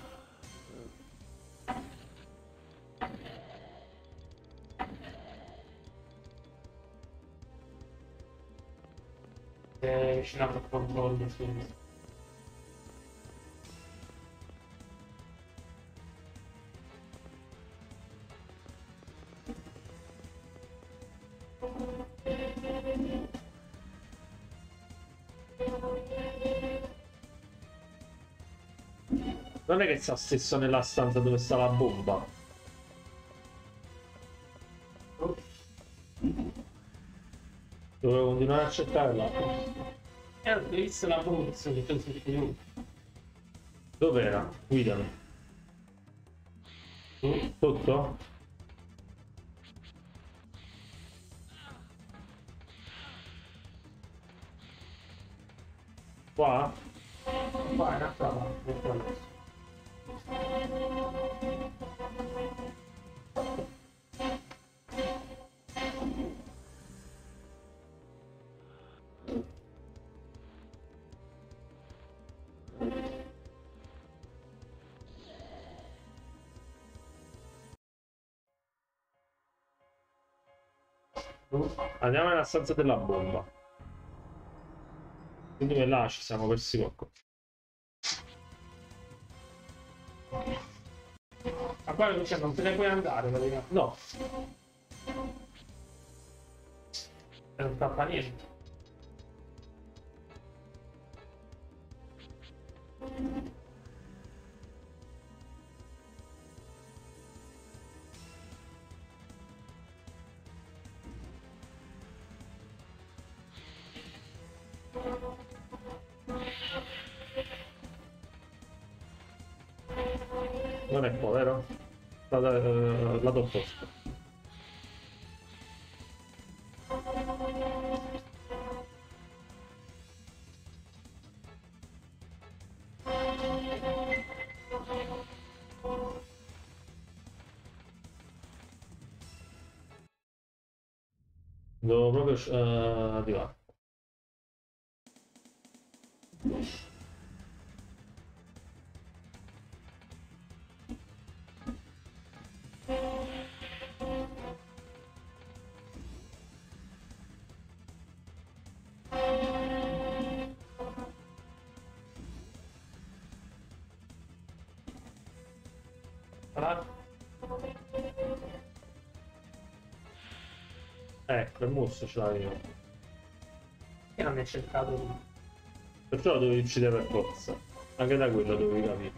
È vicinato al controllo, sì. Non è che sta stesso nella stanza dove sta la bomba. Dovevo continuare a cercare là. E ho visto la posizione, che si più. Dov'era? Guidami. Sotto? Qua? Qua è un'altra parte. Andiamo nella stanza della bomba. Quindi là ci siamo persi qualcosa. Ma poi cioè, non te ne puoi andare, praticamente. No. E non tappa niente. Non è qua, vero? Lato, eh, lato opposto. Devo proprio eh, arrivare. Allora, Ecco, il mostro ce l'avevo. che non è cercato lì. Perciò lo dovevi uccidere per forza. Anche da quello dovevi capire.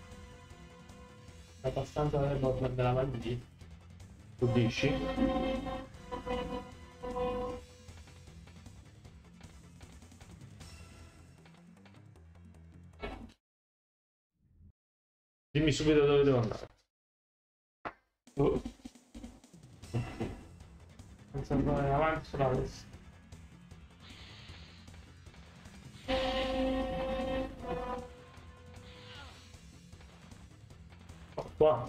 È abbastanza del- della magia. Tu dici? Dimmi subito dove devo andare. Oh. Senza andare avanti sulla destra. Oh, qua.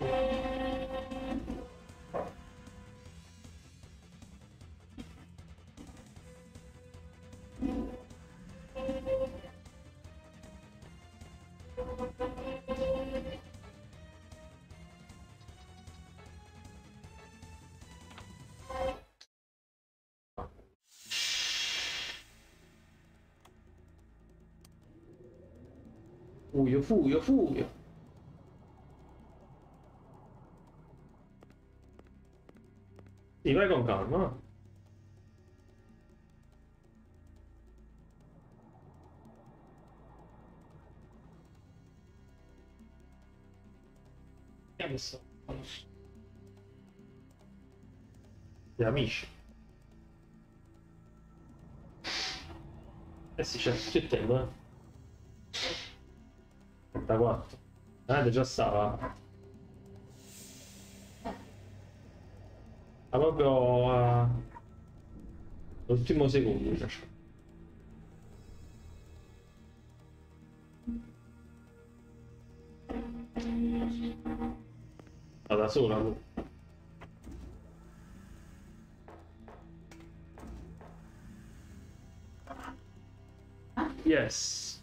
Fuio, fuio, fuio. Sì, vai con calma. Che ha messo? Gli amici. Eh sì, c'è. C'è tempo, eh. trentaquattro. Ah, già stava. Ma proprio a... l'ultimo secondo. Cioè. Ma da sola. Tu. Yes.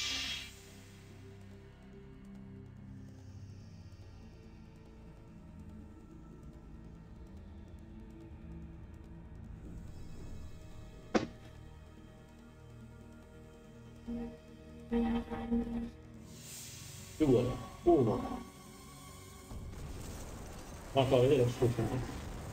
Due, uno. Ma fa vedere, scusa.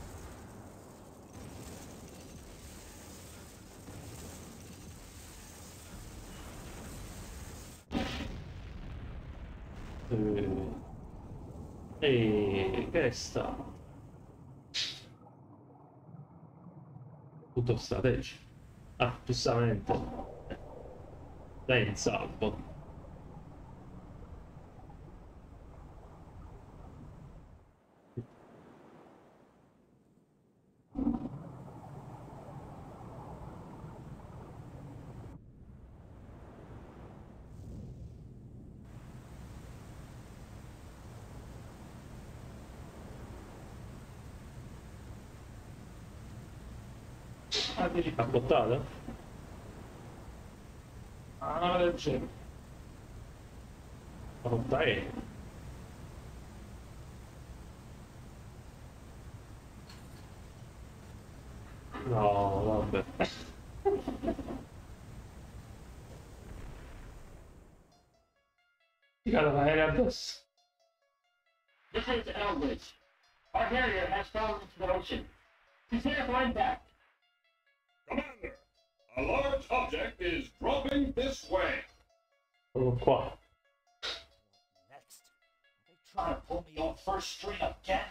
E che è stato? Tutto strategico. Ah, giustamente. Dai in salvo. Ah, di Ha bottato? Ah, una del genere. La botta è... No, vabbè. Ti cade l'aereo addosso. This is Eldridge. Our Harrier has fallen into the ocean. Consider flying back. Commander, a large object is dropping this way. Sono qua. Next. Are they trying to pull me on first string again?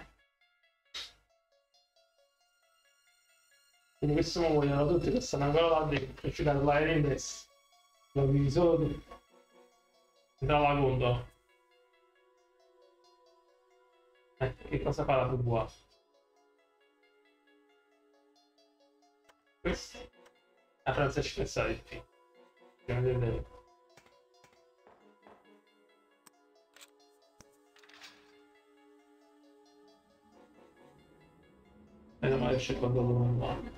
Quindi questo mi vogliono tutti che stanno ancora là dentro, ci danno l'aereo in testa. Lo vivi solo tu. Entrava la conto. Eh, che cosa fa la tivù? Questo? La Francia ci pensa di più. Bisogna vedere. Meno male c'è quando lo mando.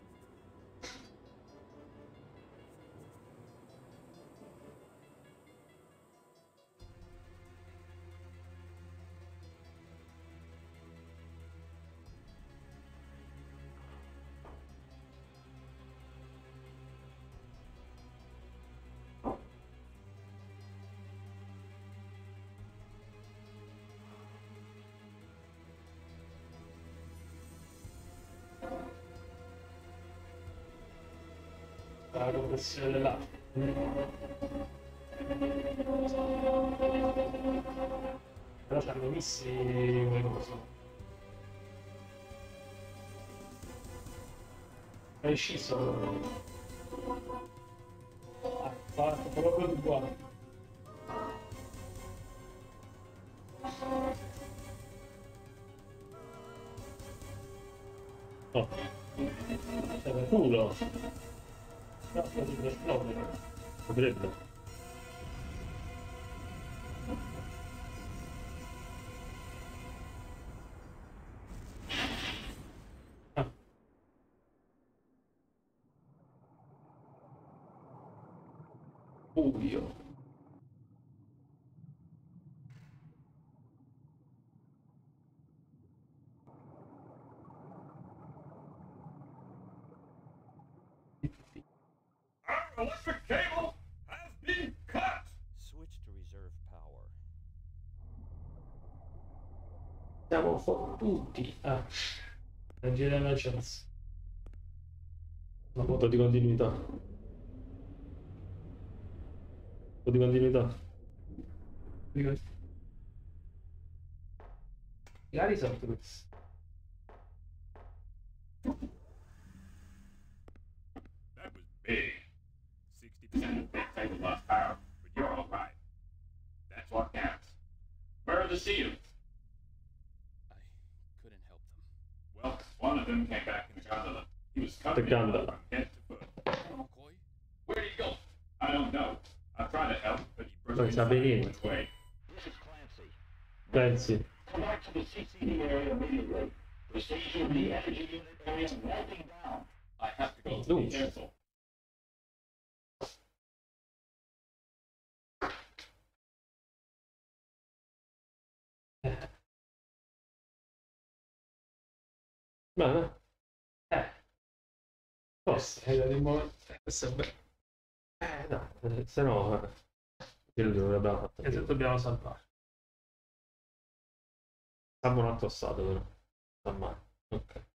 La compressione dell'acqua. Però c'hanno messi quelle cose. Hai scisso. Ah, fatto proprio uguale. Oh. C'è il culo. No, potrebbe esplodere. Potrebbe. Ah. Buio. Our electric cable has been cut. Switch to reserve power. Siamo fottuti. Ah. Energia di emergenza. Una foto di continuità. Foto di continuità. Magari sotto questo. That was big. sixty percent of the big table lost power, but you're all right. That's what counts. Where are the SEALs? I couldn't help them. Well, one of them came back in the gondola. He was The covered gondola. from head to foot. McCoy? Where did he go? I don't know. I tried to help, but he Non brushed sa me bene. aside his way. This is Clancy. Pensi. Come back to the C C D area immediately. The station of the energy unit area is melting down. I have to go. Ooh. Be careful. Bene. Eh. Forse è il momento. Questo è bello. Eh, dai, se no... eh, Io non l'abbiamo fatto. E se dobbiamo salvare. Siamo un altro stato, però. Ormai. Ok.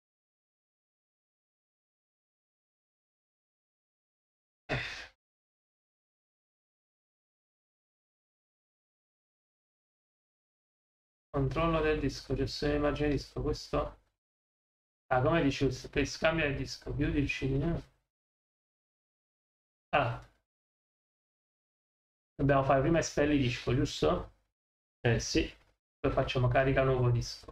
Controllo del disco, gestione di immagine disco, questo... Ah, come dicevo, per scambiare il disco, più di C D. Ah. Dobbiamo fare prima espelli disco, giusto? Eh sì. Poi facciamo carica nuovo disco.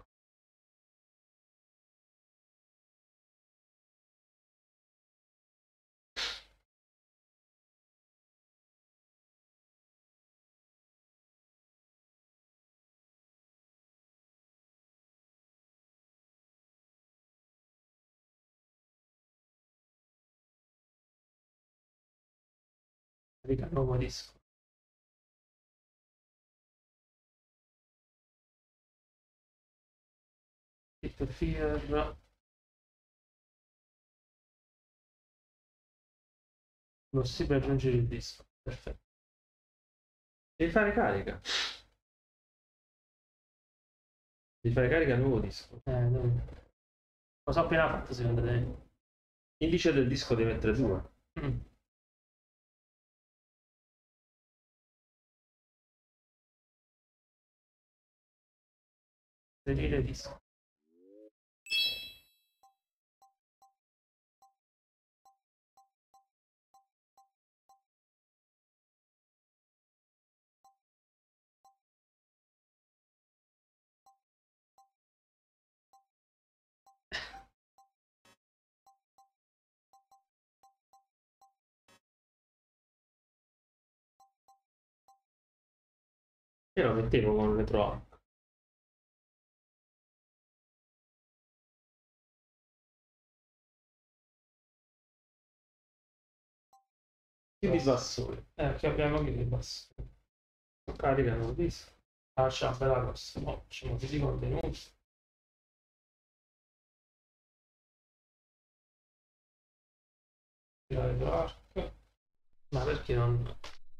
Carica nuovo disco. Interfere. Non si per aggiungere il disco. Perfetto. Devi fare carica. Devi fare carica al nuovo disco. Eh, no. Lo so appena fatto secondo te. Indice del disco devi mettere due. Mm. Inserire disco. Io lo mettevo con le Pro. Che di bassone. Eh, che abbiamo qui il basso. Caricano il disco. Ah, c'è una bella cosa. No, facciamo tutti i contenuti. Tirare l'arco. Ma perché non...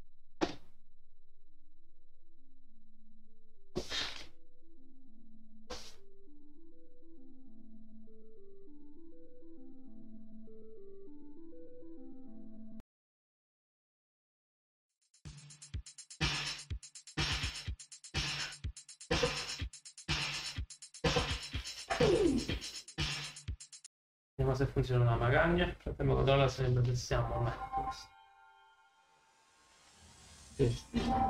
Vediamo se funziona la magagna. Facciamo controllare se ne siamo ormai. Sì.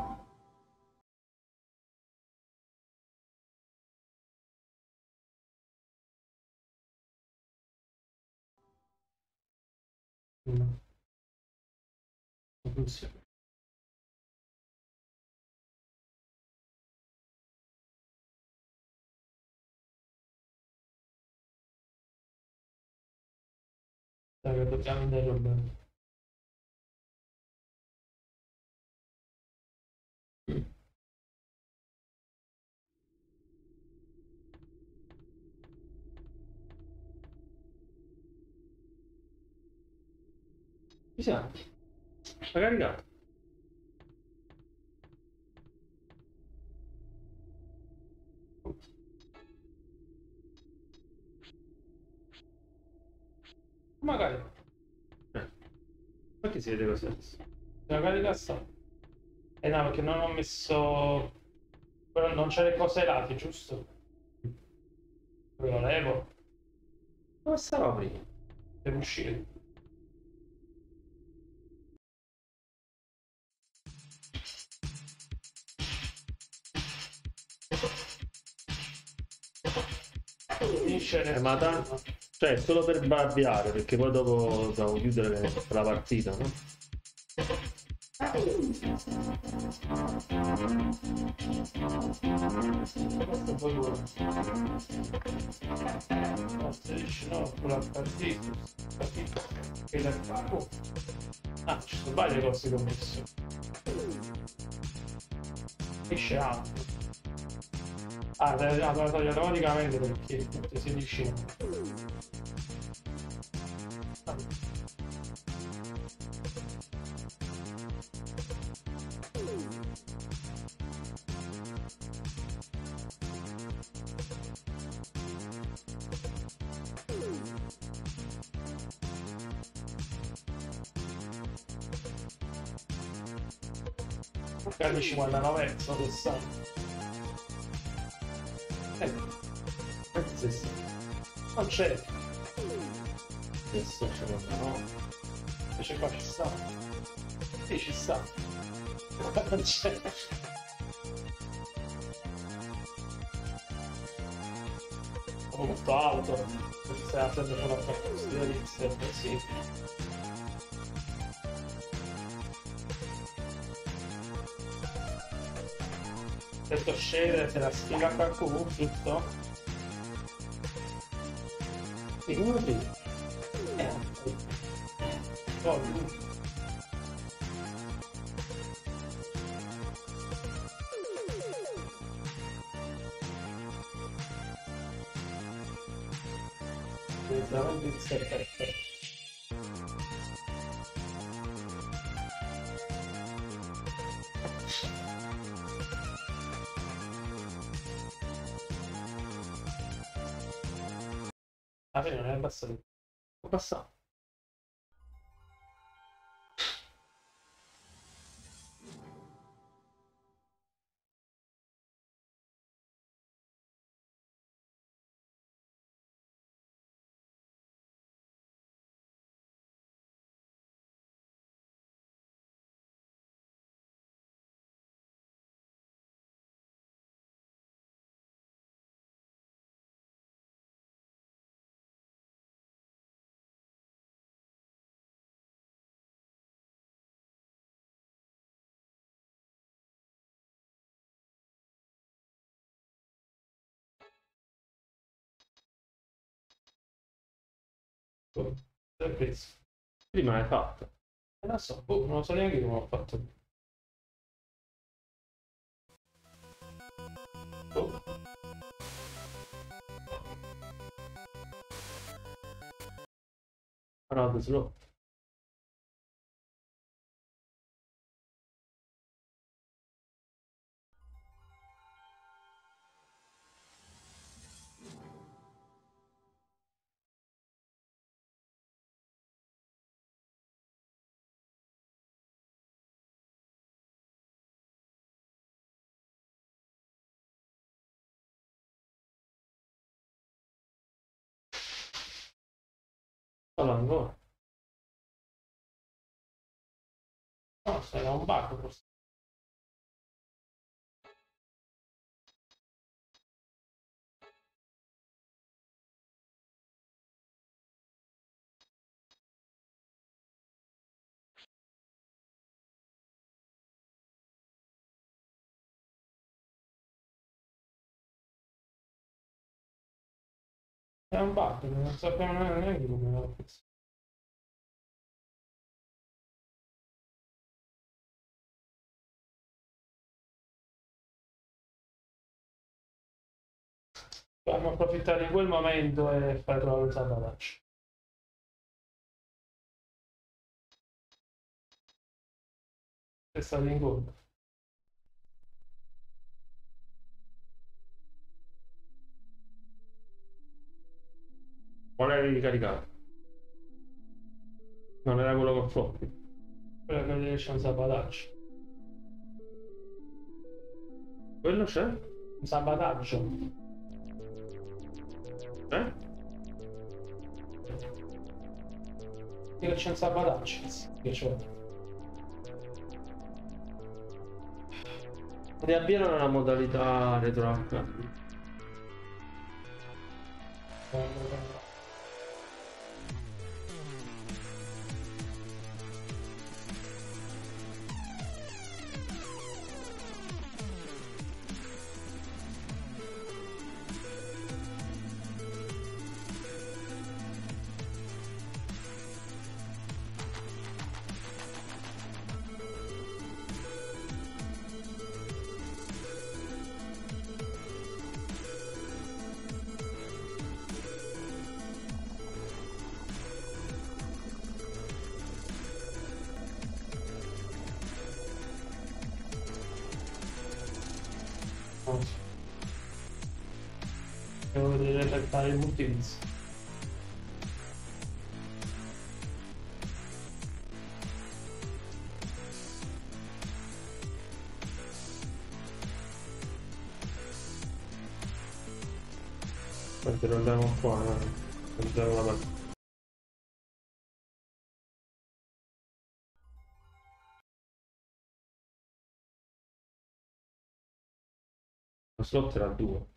No. Non funziona. Dai, che dobbiamo interrompere. Ci siamo. La caricata. Magari. Eh. Perché si vede così adesso? La carica sta. Eh no, perché non ho messo... Però non c'è le cose ai lati, giusto? Poi lo levo. Dove sarò prima? Per uscire. Finisce Eh, ma tanto... Cioè, solo per babbiare, perché poi dopo devo chiudere la partita, no? Questo poi vuole. No, se dici no, con la partita. Capito? E la capo. Ah, ci sono varie cose che ho messo. Esce altro. Ah, deve la togliere automaticamente perché tutte si vicino. Ah. Anni cinquantanove sono sessanta. Ecco, Sì, sì. non c'è. Adesso c'è no. Invece qua ci sta. Sì, ci sta. Qua non c'è. Sono molto alto. Stai sempre con la parte sì. Detto scendere se la spiega qualcuno, giusto? Sì, come qui? Eh, poi tu. Veramente perfetto. Ah, vedi, non è abbassato. Può passare. Oh, l'ho preso. Prima l'hai fatto. Eh, non so, boh, non lo so neanche come ho fatto. Oh. Rod slow. Fallo ancora. No, sarà un bug forse. È un bug, non sappiamo neanche come l'ho preso. Dobbiamo approfittare di quel momento e fare trovare un salvataggio. È stato in gol. Qual è ricaricato? Non era quello con floppy. Quello che riesce un salvataggio. Quello c'è? Un salvataggio. Eh? Che c'è un salvataggio. Che c'è? Riavviano nella modalità retroacca. Devo vedere per fare il multivis. Perché non andiamo qua, no? Andiamo la parte. Lo slot era due.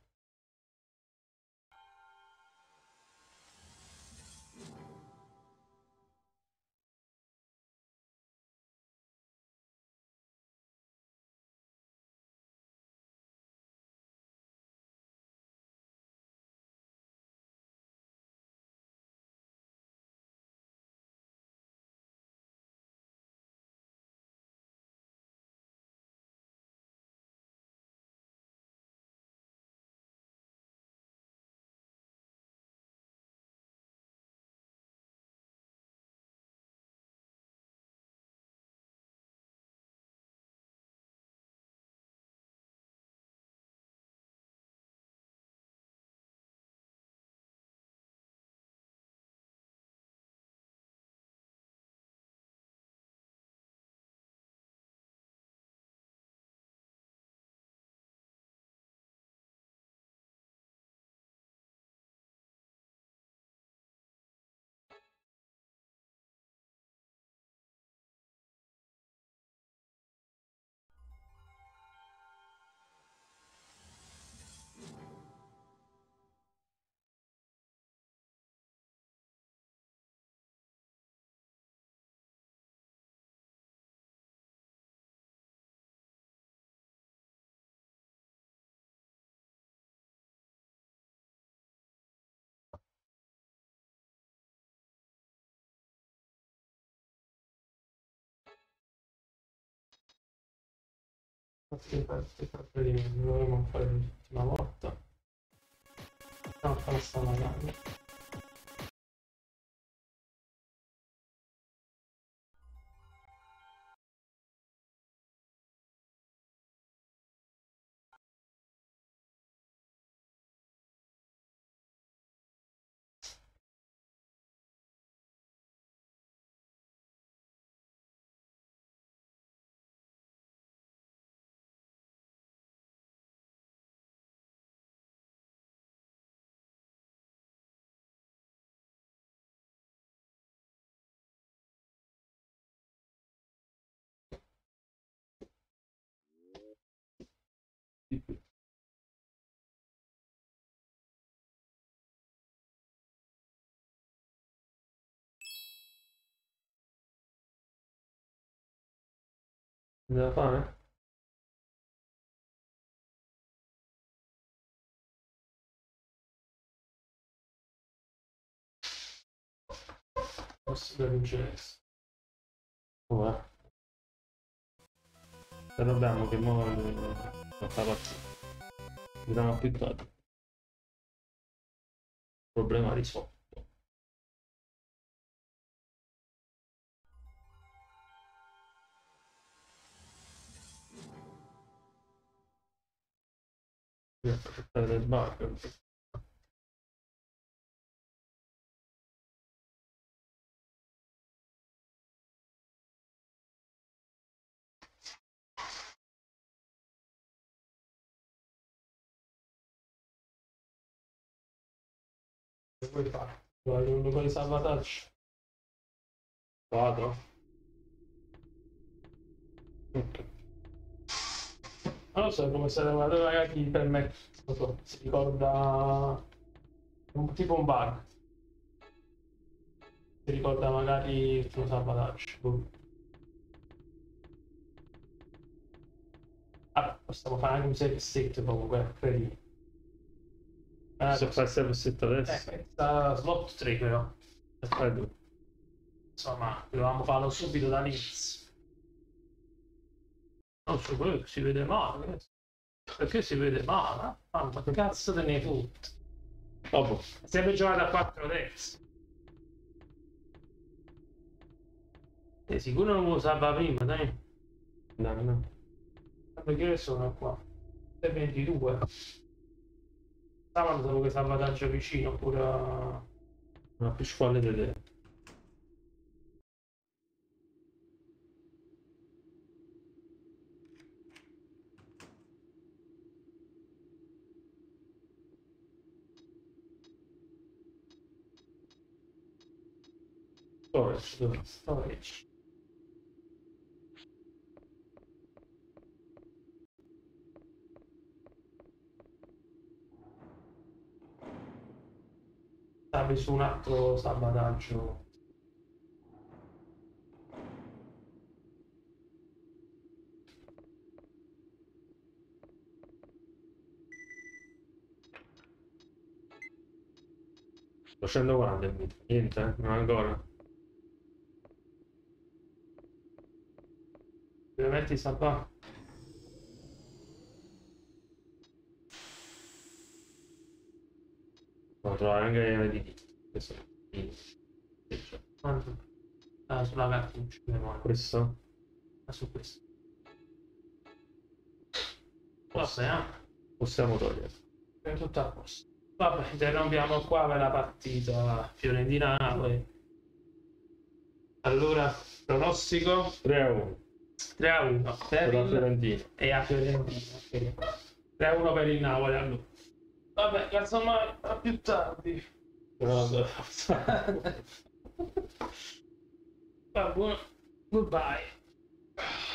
Questi questi provvedimenti dovremmo fare l'ultima volta. No, fa sta magari. Da fare? Posso vincere. Ora. Però abbiamo che mo non fa partita. Vediamo più tardi. Problema risolto. Devo aspettare del bug. Che vuoi fare? Vuoi un luogo di salvataggio? Vado. Ok. Non lo so come se magari per me non so, si ricorda un, tipo un bug. Si ricorda magari il tuo salvataggio. Boh. Ah, possiamo fare anche un save state comunque, credi. Eh, se fai il save state adesso? Eh, sta slot tre però. Insomma, dovevamo farlo subito dall'inizio. Non so, quello si vede male. Perché si vede male? Ah, ma che cazzo te ne fotti? Dopo. Sempre giocato a quattro terzi. E sicuro non lo salva prima, dai. No, no. Perché ore sono qua? sei e ventidue. Sabato sapevo che salvataggio vicino, oppure... una più squalle vedere. Storage, dove? Storage. Stavi su un altro salvataggio. duecentoquaranta, niente, eh? Non ancora. Veramente salva. Devo trovare anche di questo. Ah, sulla cartuccia, questo? Ah, su questo. Vabbè, eh? Possiamo togliere. È tutto a posto. Vabbè, interrompiamo qua per la partita Fiorentina-Napoli. Allora, pronostico? tre a uno. tre a uno per la Fiorentina. E a Fiorentina. Okay. tre a uno per il Napoli allora. Vabbè, casomai a più tardi. Vabbè. Va buono. Goodbye.